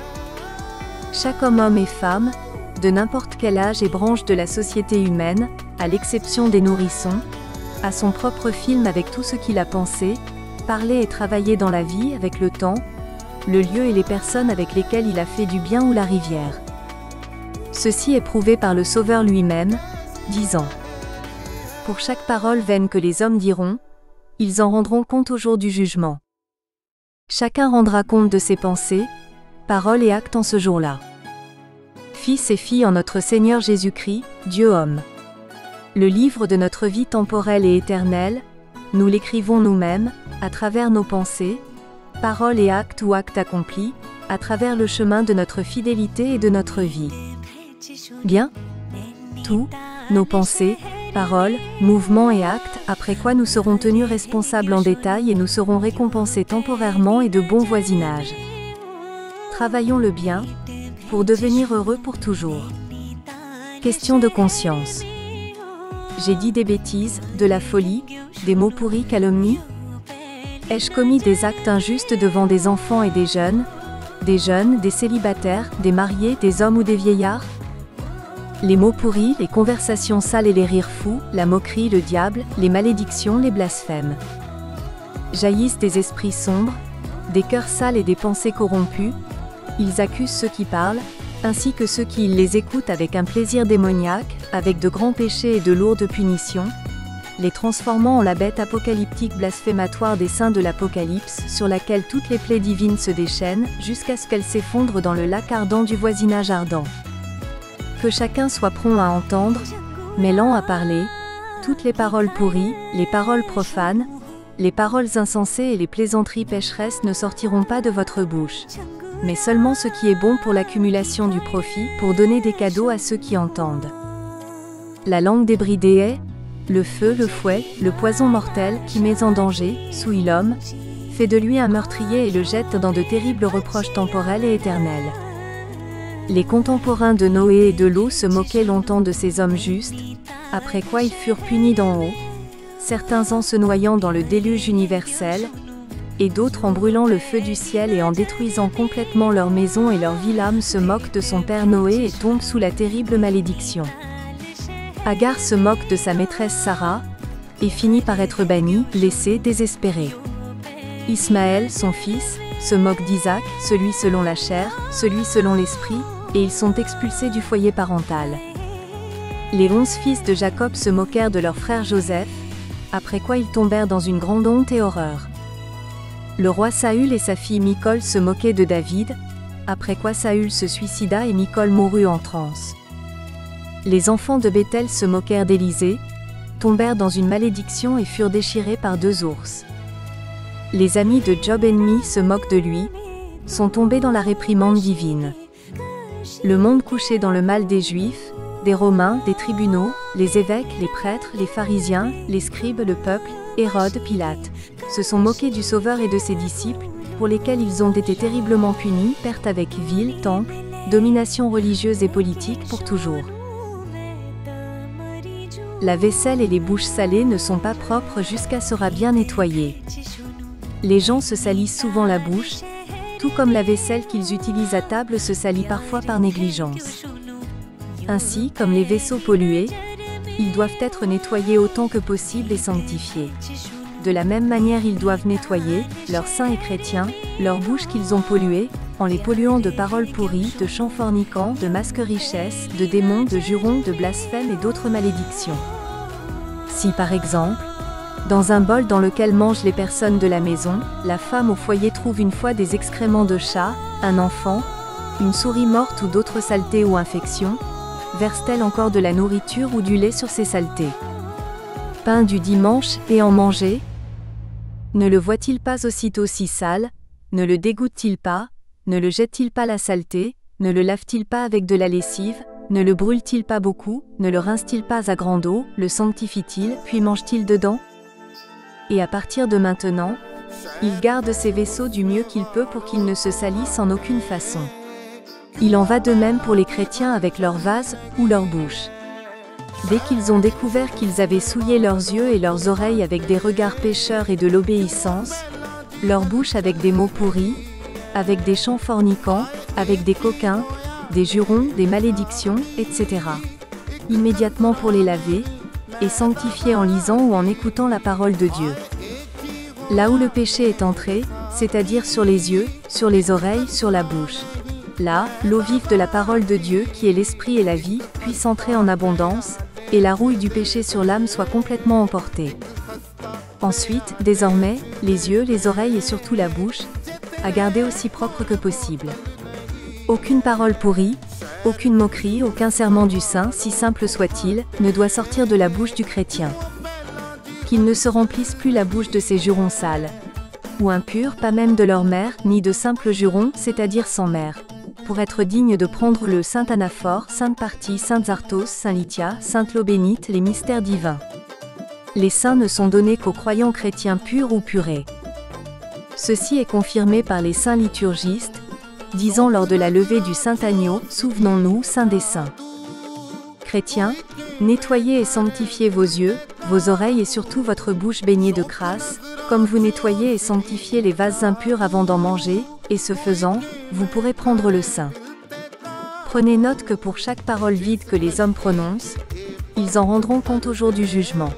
Chaque homme et femme, de n'importe quel âge et branche de la société humaine, à l'exception des nourrissons, a son propre film avec tout ce qu'il a pensé, parlé et travaillé dans la vie avec le temps, le lieu et les personnes avec lesquelles il a fait du bien ou la rivière. Ceci est prouvé par le Sauveur lui-même, disant : pour chaque parole vaine que les hommes diront, ils en rendront compte au jour du jugement. Chacun rendra compte de ses pensées, paroles et actes en ce jour-là. Fils et filles en notre Seigneur Jésus-Christ, Dieu homme. Le livre de notre vie temporelle et éternelle, nous l'écrivons nous-mêmes, à travers nos pensées, paroles et actes ou actes accomplis, à travers le chemin de notre fidélité et de notre vie. Bien ? Tout, nos pensées, paroles, mouvements et actes, après quoi nous serons tenus responsables en détail et nous serons récompensés temporairement et de bon voisinage. Travaillons le bien, pour devenir heureux pour toujours. Question de conscience. J'ai dit des bêtises, de la folie, des mots pourris, calomnies ? Ai-je commis des actes injustes devant des enfants et des jeunes, des célibataires, des mariés, des hommes ou des vieillards ? Les mots pourris, les conversations sales et les rires fous, la moquerie, le diable, les malédictions, les blasphèmes. Jaillissent des esprits sombres, des cœurs sales et des pensées corrompues. Ils accusent ceux qui parlent, ainsi que ceux qui les écoutent avec un plaisir démoniaque, avec de grands péchés et de lourdes punitions, les transformant en la bête apocalyptique blasphématoire des saints de l'Apocalypse, sur laquelle toutes les plaies divines se déchaînent, jusqu'à ce qu'elles s'effondrent dans le lac ardent du voisinage ardent. Que chacun soit prompt à entendre, mais lent à parler, toutes les paroles pourries, les paroles profanes, les paroles insensées et les plaisanteries pécheresses ne sortiront pas de votre bouche, mais seulement ce qui est bon pour l'accumulation du profit, pour donner des cadeaux à ceux qui entendent. La langue débridée est le feu, le fouet, le poison mortel qui met en danger, souille l'homme, fait de lui un meurtrier et le jette dans de terribles reproches temporels et éternels. Les contemporains de Noé et de Lot se moquaient longtemps de ces hommes justes, après quoi ils furent punis d'en haut, certains en se noyant dans le déluge universel, et d'autres en brûlant le feu du ciel et en détruisant complètement leur maison et leur ville. Âme se moque de son père Noé et tombe sous la terrible malédiction. Agar se moque de sa maîtresse Sarah, et finit par être banni, laissé, désespéré. Ismaël, son fils, se moque d'Isaac, celui selon la chair, celui selon l'esprit, et ils sont expulsés du foyer parental. Les 11 fils de Jacob se moquèrent de leur frère Joseph, après quoi ils tombèrent dans une grande honte et horreur. Le roi Saül et sa fille Michal se moquaient de David, après quoi Saül se suicida et Michal mourut en transe. Les enfants de Béthel se moquèrent d'Élisée, tombèrent dans une malédiction et furent déchirés par 2 ours. Les amis de Job ennemis se moquent de lui, sont tombés dans la réprimande divine. Le monde couché dans le mal des Juifs, des Romains, des tribunaux, les évêques, les prêtres, les pharisiens, les scribes, le peuple, Hérode, Pilate, se sont moqués du Sauveur et de ses disciples, pour lesquels ils ont été terriblement punis, perte avec ville, temple, domination religieuse et politique pour toujours. La vaisselle et les bouches salées ne sont pas propres jusqu'à sera bien nettoyée. Les gens se salissent souvent la bouche, tout comme la vaisselle qu'ils utilisent à table se salit parfois par négligence. Ainsi, comme les vaisseaux pollués, ils doivent être nettoyés autant que possible et sanctifiés. De la même manière, ils doivent nettoyer, leurs saints et chrétiens, leurs bouches qu'ils ont polluées, en les polluant de paroles pourries, de chants fornicants, de masques richesses, de démons, de jurons, de blasphèmes et d'autres malédictions. Si par exemple, dans un bol dans lequel mangent les personnes de la maison, la femme au foyer trouve une fois des excréments de chat, un enfant, une souris morte ou d'autres saletés ou infections, verse-t-elle encore de la nourriture ou du lait sur ces saletés? Pain du dimanche, et en manger? Ne le voit-il pas aussitôt si sale? Ne le dégoûte-t-il pas? Ne le jette-t-il pas la saleté? Ne le lave-t-il pas avec de la lessive? Ne le brûle-t-il pas beaucoup? Ne le rince-t-il pas à grande eau? Le sanctifie-t-il, puis mange-t-il dedans? Et à partir de maintenant, il garde ses vaisseaux du mieux qu'il peut pour qu'ils ne se salissent en aucune façon. Il en va de même pour les chrétiens avec leurs vases ou leurs bouches. Dès qu'ils ont découvert qu'ils avaient souillé leurs yeux et leurs oreilles avec des regards pécheurs et de l'obéissance, leurs bouches avec des mots pourris, avec des chants fornicants, avec des coquins, des jurons, des malédictions, etc. Immédiatement pour les laver, et sanctifier en lisant ou en écoutant la parole de Dieu. Là où le péché est entré, c'est-à-dire sur les yeux, sur les oreilles, sur la bouche. Là, l'eau vive de la parole de Dieu, qui est l'esprit et la vie, puisse entrer en abondance, et la rouille du péché sur l'âme soit complètement emportée. Ensuite, désormais, les yeux, les oreilles et surtout la bouche, à garder aussi propre que possible. Aucune parole pourrie, aucune moquerie, aucun serment du saint, si simple soit-il, ne doit sortir de la bouche du chrétien. Qu'il ne se remplisse plus la bouche de ces jurons sales, ou impurs, pas même de leur mère, ni de simples jurons, c'est-à-dire sans mère, pour être digne de prendre le saint anaphore, sainte partie, sainte Arthos, saint Lytia, sainte l'eau bénite, les mystères divins. Les saints ne sont donnés qu'aux croyants chrétiens purs ou purés. Ceci est confirmé par les saints liturgistes, disant lors de la levée du saint agneau, souvenons-nous, saint des saints. Chrétiens, nettoyez et sanctifiez vos yeux, vos oreilles et surtout votre bouche baignée de crasse, comme vous nettoyez et sanctifiez les vases impurs avant d'en manger, et ce faisant, vous pourrez prendre le saint. Prenez note que pour chaque parole vide que les hommes prononcent, ils en rendront compte au jour du jugement.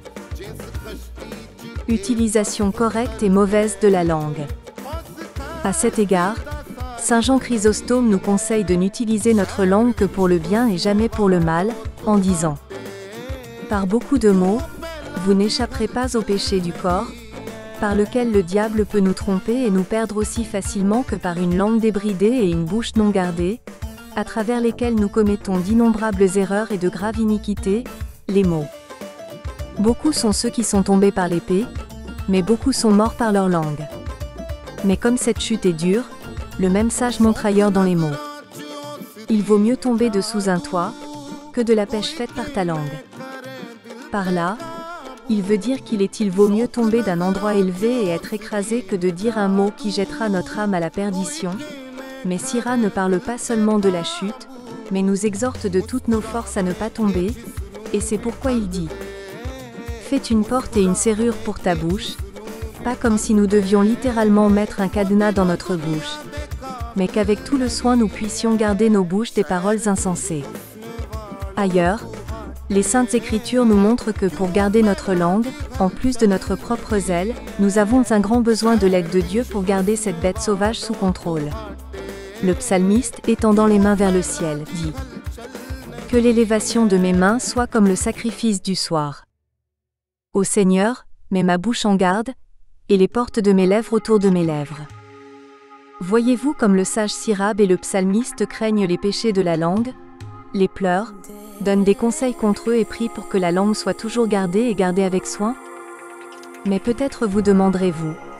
Utilisation correcte et mauvaise de la langue. À cet égard, Saint Jean Chrysostome nous conseille de n'utiliser notre langue que pour le bien et jamais pour le mal, en disant: par beaucoup de mots, vous n'échapperez pas au péché du corps, par lequel le diable peut nous tromper et nous perdre aussi facilement que par une langue débridée et une bouche non gardée, à travers lesquelles nous commettons d'innombrables erreurs et de graves iniquités, les mots. Beaucoup sont ceux qui sont tombés par l'épée, mais beaucoup sont morts par leur langue. Mais comme cette chute est dure, le même sage montre ailleurs dans les mots. Il vaut mieux tomber de sous un toit, que de la pêche faite par ta langue. Par là, il veut dire il vaut mieux tomber d'un endroit élevé et être écrasé que de dire un mot qui jettera notre âme à la perdition. Mais Sira ne parle pas seulement de la chute, mais nous exhorte de toutes nos forces à ne pas tomber, et c'est pourquoi il dit: fais une porte et une serrure pour ta bouche, pas comme si nous devions littéralement mettre un cadenas dans notre bouche, mais qu'avec tout le soin nous puissions garder nos bouches des paroles insensées. Ailleurs, les Saintes Écritures nous montrent que pour garder notre langue, en plus de notre propre zèle, nous avons un grand besoin de l'aide de Dieu pour garder cette bête sauvage sous contrôle. Le psalmiste, étendant les mains vers le ciel, dit: que l'élévation de mes mains soit comme le sacrifice du soir. Ô Seigneur, mets ma bouche en garde, et les portes de mes lèvres autour de mes lèvres. Voyez-vous comme le sage Sirab et le psalmiste craignent les péchés de la langue, les pleurent, donnent des conseils contre eux et prient pour que la langue soit toujours gardée et gardée avec soin? Mais peut-être vous demanderez-vous: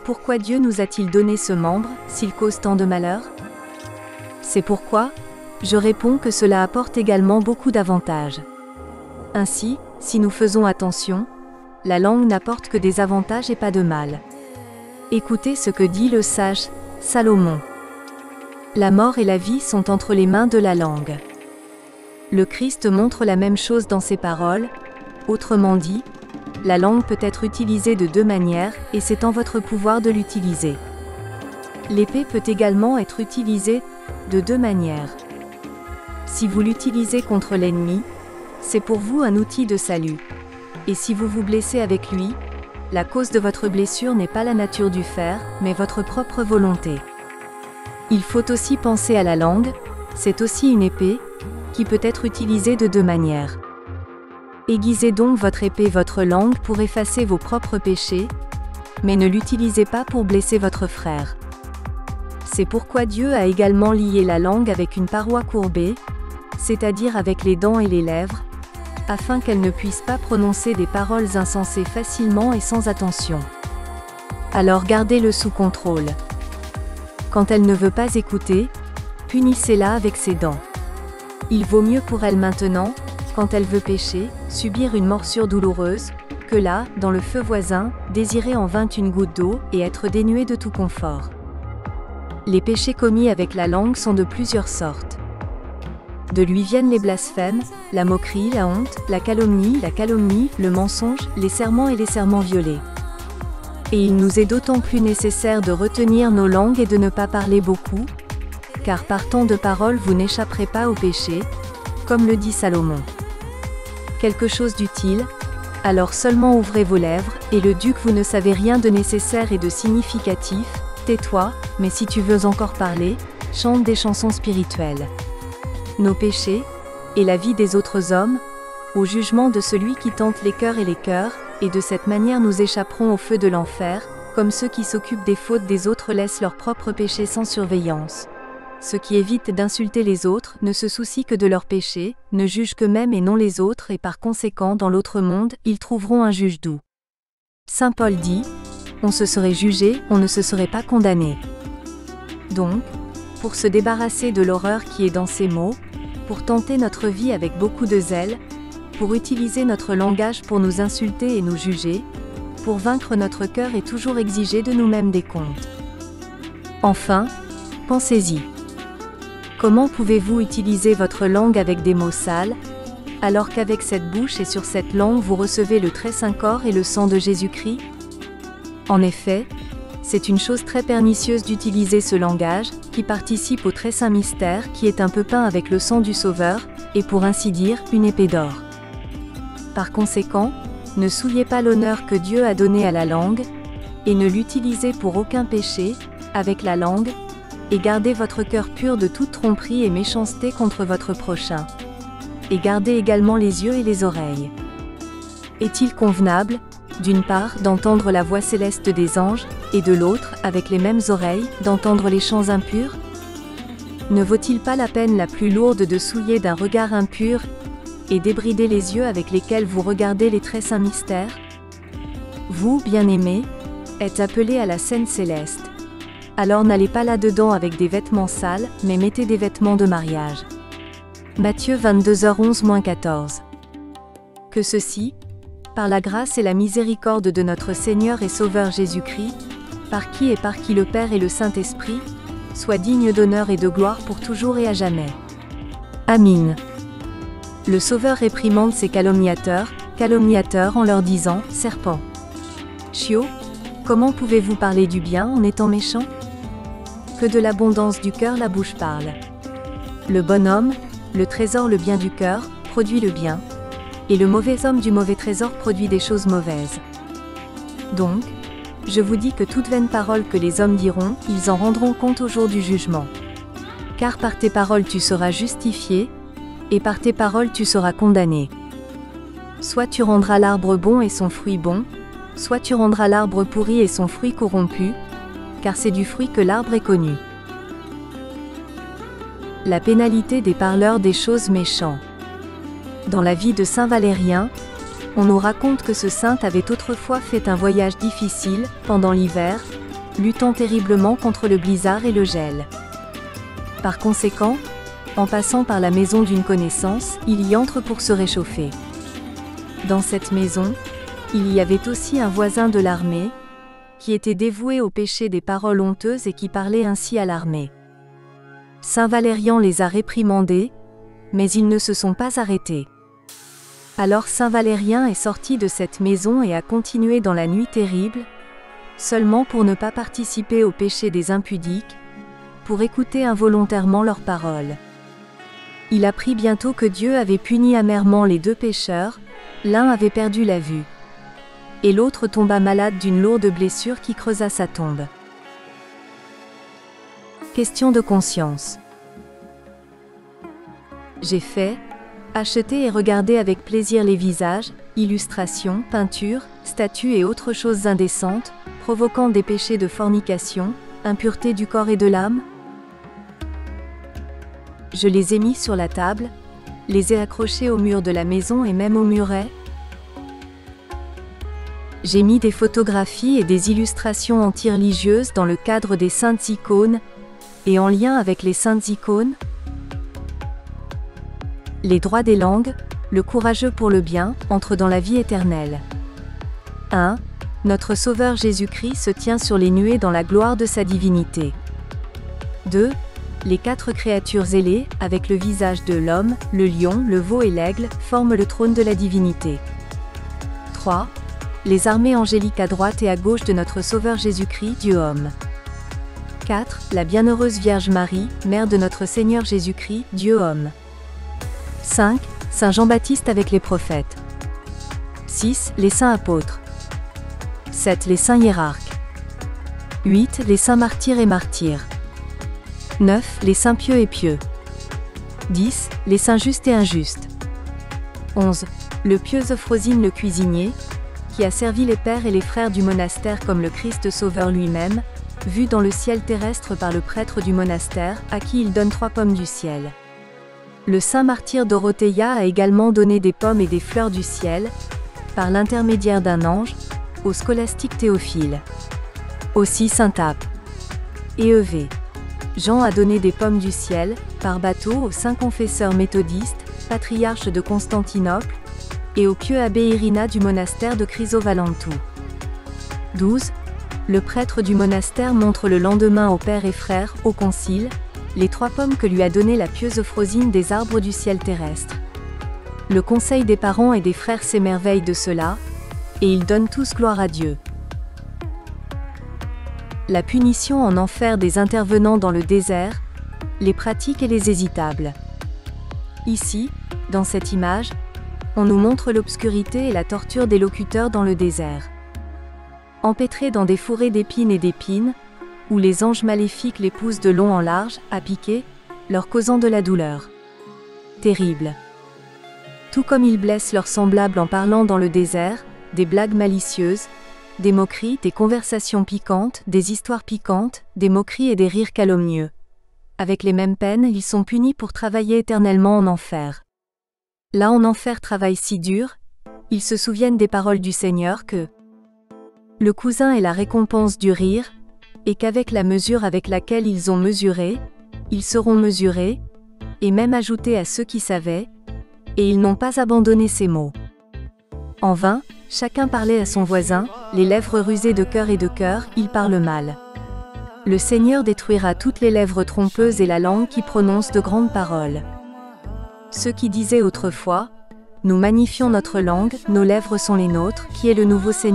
pourquoi Dieu nous a-t-il donné ce membre, s'il cause tant de malheur? C'est pourquoi, je réponds que cela apporte également beaucoup d'avantages. Ainsi, si nous faisons attention, la langue n'apporte que des avantages et pas de mal. Écoutez ce que dit le sage Salomon. La mort et la vie sont entre les mains de la langue. Le Christ montre la même chose dans ses paroles, autrement dit, la langue peut être utilisée de deux manières, et c'est en votre pouvoir de l'utiliser. L'épée peut également être utilisée de deux manières. Si vous l'utilisez contre l'ennemi, c'est pour vous un outil de salut. Et si vous vous blessez avec lui, la cause de votre blessure n'est pas la nature du fer, mais votre propre volonté. Il faut aussi penser à la langue, c'est aussi une épée, qui peut être utilisée de deux manières. Aiguisez donc votre épée, votre langue, pour effacer vos propres péchés, mais ne l'utilisez pas pour blesser votre frère. C'est pourquoi Dieu a également lié la langue avec une paroi courbée, c'est-à-dire avec les dents et les lèvres, afin qu'elle ne puisse pas prononcer des paroles insensées facilement et sans attention. Alors gardez-le sous contrôle. Quand elle ne veut pas écouter, punissez-la avec ses dents. Il vaut mieux pour elle maintenant, quand elle veut pécher, subir une morsure douloureuse, que là, dans le feu voisin, désirer en vain une goutte d'eau et être dénué de tout confort. Les péchés commis avec la langue sont de plusieurs sortes. De lui viennent les blasphèmes, la moquerie, la honte, la calomnie, le mensonge, les serments et les serments violés. Et il nous est d'autant plus nécessaire de retenir nos langues et de ne pas parler beaucoup, car par tant de paroles vous n'échapperez pas au péché, comme le dit Salomon. Quelque chose d'utile, alors seulement ouvrez vos lèvres, et le dit que vous ne savez rien de nécessaire et de significatif, tais-toi, mais si tu veux encore parler, chante des chansons spirituelles. Nos péchés, et la vie des autres hommes, au jugement de celui qui tente les cœurs, et de cette manière nous échapperons au feu de l'enfer, comme ceux qui s'occupent des fautes des autres laissent leurs propres péchés sans surveillance. Ceux qui évitent d'insulter les autres ne se soucient que de leurs péchés, ne jugent qu'eux-mêmes et non les autres, et par conséquent dans l'autre monde, ils trouveront un juge doux. Saint Paul dit, « On se serait jugé, on ne se serait pas condamné. » Donc, pour se débarrasser de l'horreur qui est dans ces mots, pour tenter notre vie avec beaucoup de zèle, pour utiliser notre langage pour nous insulter et nous juger, pour vaincre notre cœur et toujours exiger de nous-mêmes des comptes. Enfin, pensez-y. Comment pouvez-vous utiliser votre langue avec des mots sales, alors qu'avec cette bouche et sur cette langue vous recevez le très saint corps et le sang de Jésus-Christ? En effet, c'est une chose très pernicieuse d'utiliser ce langage, qui participe au très saint mystère qui est un peu peint avec le sang du Sauveur, et pour ainsi dire, une épée d'or. Par conséquent, ne souillez pas l'honneur que Dieu a donné à la langue, et ne l'utilisez pour aucun péché, avec la langue, et gardez votre cœur pur de toute tromperie et méchanceté contre votre prochain. Et gardez également les yeux et les oreilles. Est-il convenable, d'une part, d'entendre la voix céleste des anges, et de l'autre, avec les mêmes oreilles, d'entendre les chants impurs? Ne vaut-il pas la peine la plus lourde de souiller d'un regard impur, et débrider les yeux avec lesquels vous regardez les très saints mystères? Vous, bien-aimés, êtes appelés à la scène céleste. Alors n'allez pas là-dedans avec des vêtements sales, mais mettez des vêtements de mariage. Matthieu 22h11-14. Que ceci, par la grâce et la miséricorde de notre Seigneur et Sauveur Jésus-Christ, par qui le Père et le Saint-Esprit, soit digne d'honneur et de gloire pour toujours et à jamais. Amin. Le Sauveur réprimande ses calomniateurs en leur disant, « Serpents, chiots, comment pouvez-vous parler du bien en étant méchants? Que de l'abondance du cœur la bouche parle. Le bon homme, le trésor le bien du cœur, produit le bien, et le mauvais homme du mauvais trésor produit des choses mauvaises. Donc, je vous dis que toute vaine parole que les hommes diront, ils en rendront compte au jour du jugement. Car par tes paroles tu seras justifié, et par tes paroles tu seras condamné. Soit tu rendras l'arbre bon et son fruit bon, soit tu rendras l'arbre pourri et son fruit corrompu, car c'est du fruit que l'arbre est connu. » La pénalité des parleurs des choses méchants. Dans la vie de Saint Valérien, on nous raconte que ce saint avait autrefois fait un voyage difficile, pendant l'hiver, luttant terriblement contre le blizzard et le gel. Par conséquent, en passant par la maison d'une connaissance, il y entre pour se réchauffer. Dans cette maison, il y avait aussi un voisin de l'armée, qui était dévoué au péché des paroles honteuses et qui parlait ainsi à l'armée. Saint Valérian les a réprimandés, mais ils ne se sont pas arrêtés. Alors Saint Valérien est sorti de cette maison et a continué dans la nuit terrible, seulement pour ne pas participer au péché des impudiques, pour écouter involontairement leurs paroles. Il apprit bientôt que Dieu avait puni amèrement les deux pécheurs, l'un avait perdu la vue. Et l'autre tomba malade d'une lourde blessure qui creusa sa tombe. Question de conscience. J'ai fait, acheté et regardé avec plaisir les visages, illustrations, peintures, statues et autres choses indécentes, provoquant des péchés de fornication, impureté du corps et de l'âme. Je les ai mis sur la table, les ai accrochés au mur de la maison et même au muret. J'ai mis des photographies et des illustrations anti-religieuses dans le cadre des saintes icônes, et en lien avec les saintes icônes. Les droits des langues, le courageux pour le bien, entrent dans la vie éternelle. 1. Notre Sauveur Jésus-Christ se tient sur les nuées dans la gloire de sa divinité. 2. Les quatre créatures ailées, avec le visage de l'homme, le lion, le veau et l'aigle, forment le trône de la divinité. 3. Les armées angéliques à droite et à gauche de notre Sauveur Jésus-Christ, Dieu-homme. 4. La bienheureuse Vierge Marie, mère de notre Seigneur Jésus-Christ, Dieu-homme. 5. Saint Jean-Baptiste avec les prophètes. 6. Les saints apôtres. 7. Les saints hiérarques. 8. Les saints martyrs et martyrs. 9. Les saints pieux et pieux. 10. Les saints justes et injustes. 11. Le pieux Euphrosine le cuisinier, qui a servi les pères et les frères du monastère comme le Christ Sauveur lui-même, vu dans le ciel terrestre par le prêtre du monastère, à qui il donne 3 pommes du ciel. Le saint martyr Dorothea a également donné des pommes et des fleurs du ciel, par l'intermédiaire d'un ange, au scolastique Théophile. Aussi saint Ape. Et Evé. Jean a donné des pommes du ciel, par bateau au saint confesseur méthodiste, patriarche de Constantinople, et au pieux abbé Irina du monastère de Chrysovalentou. 12. Le prêtre du monastère montre le lendemain aux pères et frères, au concile, les 3 pommes que lui a données la pieuse Euphrosine des arbres du ciel terrestre. Le conseil des parents et des frères s'émerveille de cela, et ils donnent tous gloire à Dieu. La punition en enfer des intervenants dans le désert, les pratiques et les hésitables. Ici, dans cette image, on nous montre l'obscurité et la torture des locuteurs dans le désert. Empêtrés dans des fourrés d'épines et d'épines, où les anges maléfiques les poussent de long en large, à piquer, leur causant de la douleur. Terrible. Tout comme ils blessent leurs semblables en parlant dans le désert, des blagues malicieuses, des moqueries, des conversations piquantes, des histoires piquantes, des moqueries et des rires calomnieux. Avec les mêmes peines, ils sont punis pour travailler éternellement en enfer. Là en enfer travaillent si dur, ils se souviennent des paroles du Seigneur que le cousin est la récompense du rire, et qu'avec la mesure avec laquelle ils ont mesuré, ils seront mesurés, et même ajoutés à ceux qui savaient, et ils n'ont pas abandonné ces mots. En vain, chacun parlait à son voisin, les lèvres rusées de cœur et de cœur, ils parlent mal. Le Seigneur détruira toutes les lèvres trompeuses et la langue qui prononce de grandes paroles. Ceux qui disaient autrefois, « Nous magnifions notre langue, nos lèvres sont les nôtres, qui est le nouveau Seigneur ?»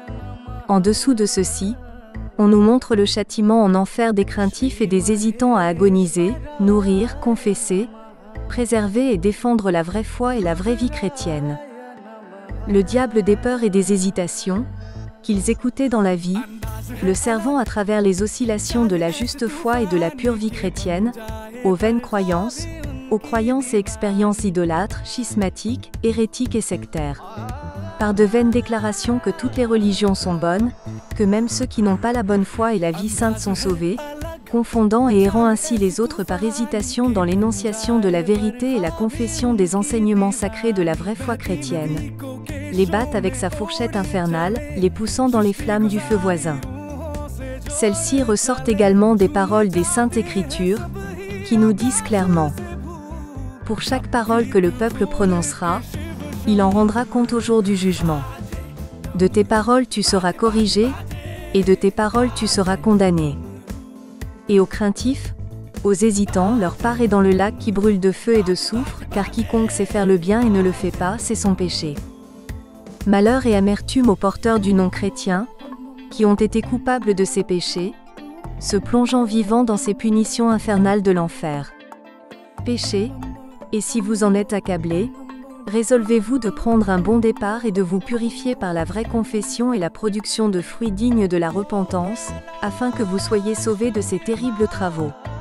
En dessous de ceci, on nous montre le châtiment en enfer des craintifs et des hésitants à agoniser, nourrir, confesser, préserver et défendre la vraie foi et la vraie vie chrétienne. Le diable des peurs et des hésitations, qu'ils écoutaient dans la vie, le servant à travers les oscillations de la juste foi et de la pure vie chrétienne, aux vaines croyances, aux croyances et expériences idolâtres, schismatiques, hérétiques et sectaires. Par de vaines déclarations que toutes les religions sont bonnes, que même ceux qui n'ont pas la bonne foi et la vie sainte sont sauvés, confondant et errant ainsi les autres par hésitation dans l'énonciation de la vérité et la confession des enseignements sacrés de la vraie foi chrétienne. Les battent avec sa fourchette infernale, les poussant dans les flammes du feu voisin. Celles-ci ressortent également des paroles des Saintes Écritures, qui nous disent clairement: pour chaque parole que le peuple prononcera, il en rendra compte au jour du jugement. De tes paroles tu seras corrigé, et de tes paroles tu seras condamné. Et aux craintifs, aux hésitants, leur part est dans le lac qui brûle de feu et de soufre, car quiconque sait faire le bien et ne le fait pas, c'est son péché. Malheur et amertume aux porteurs du nom chrétien, qui ont été coupables de ces péchés, se plongeant vivants dans ces punitions infernales de l'enfer. Péché, et si vous en êtes accablés, résolvez-vous de prendre un bon départ et de vous purifier par la vraie confession et la production de fruits dignes de la repentance, afin que vous soyez sauvés de ces terribles travaux.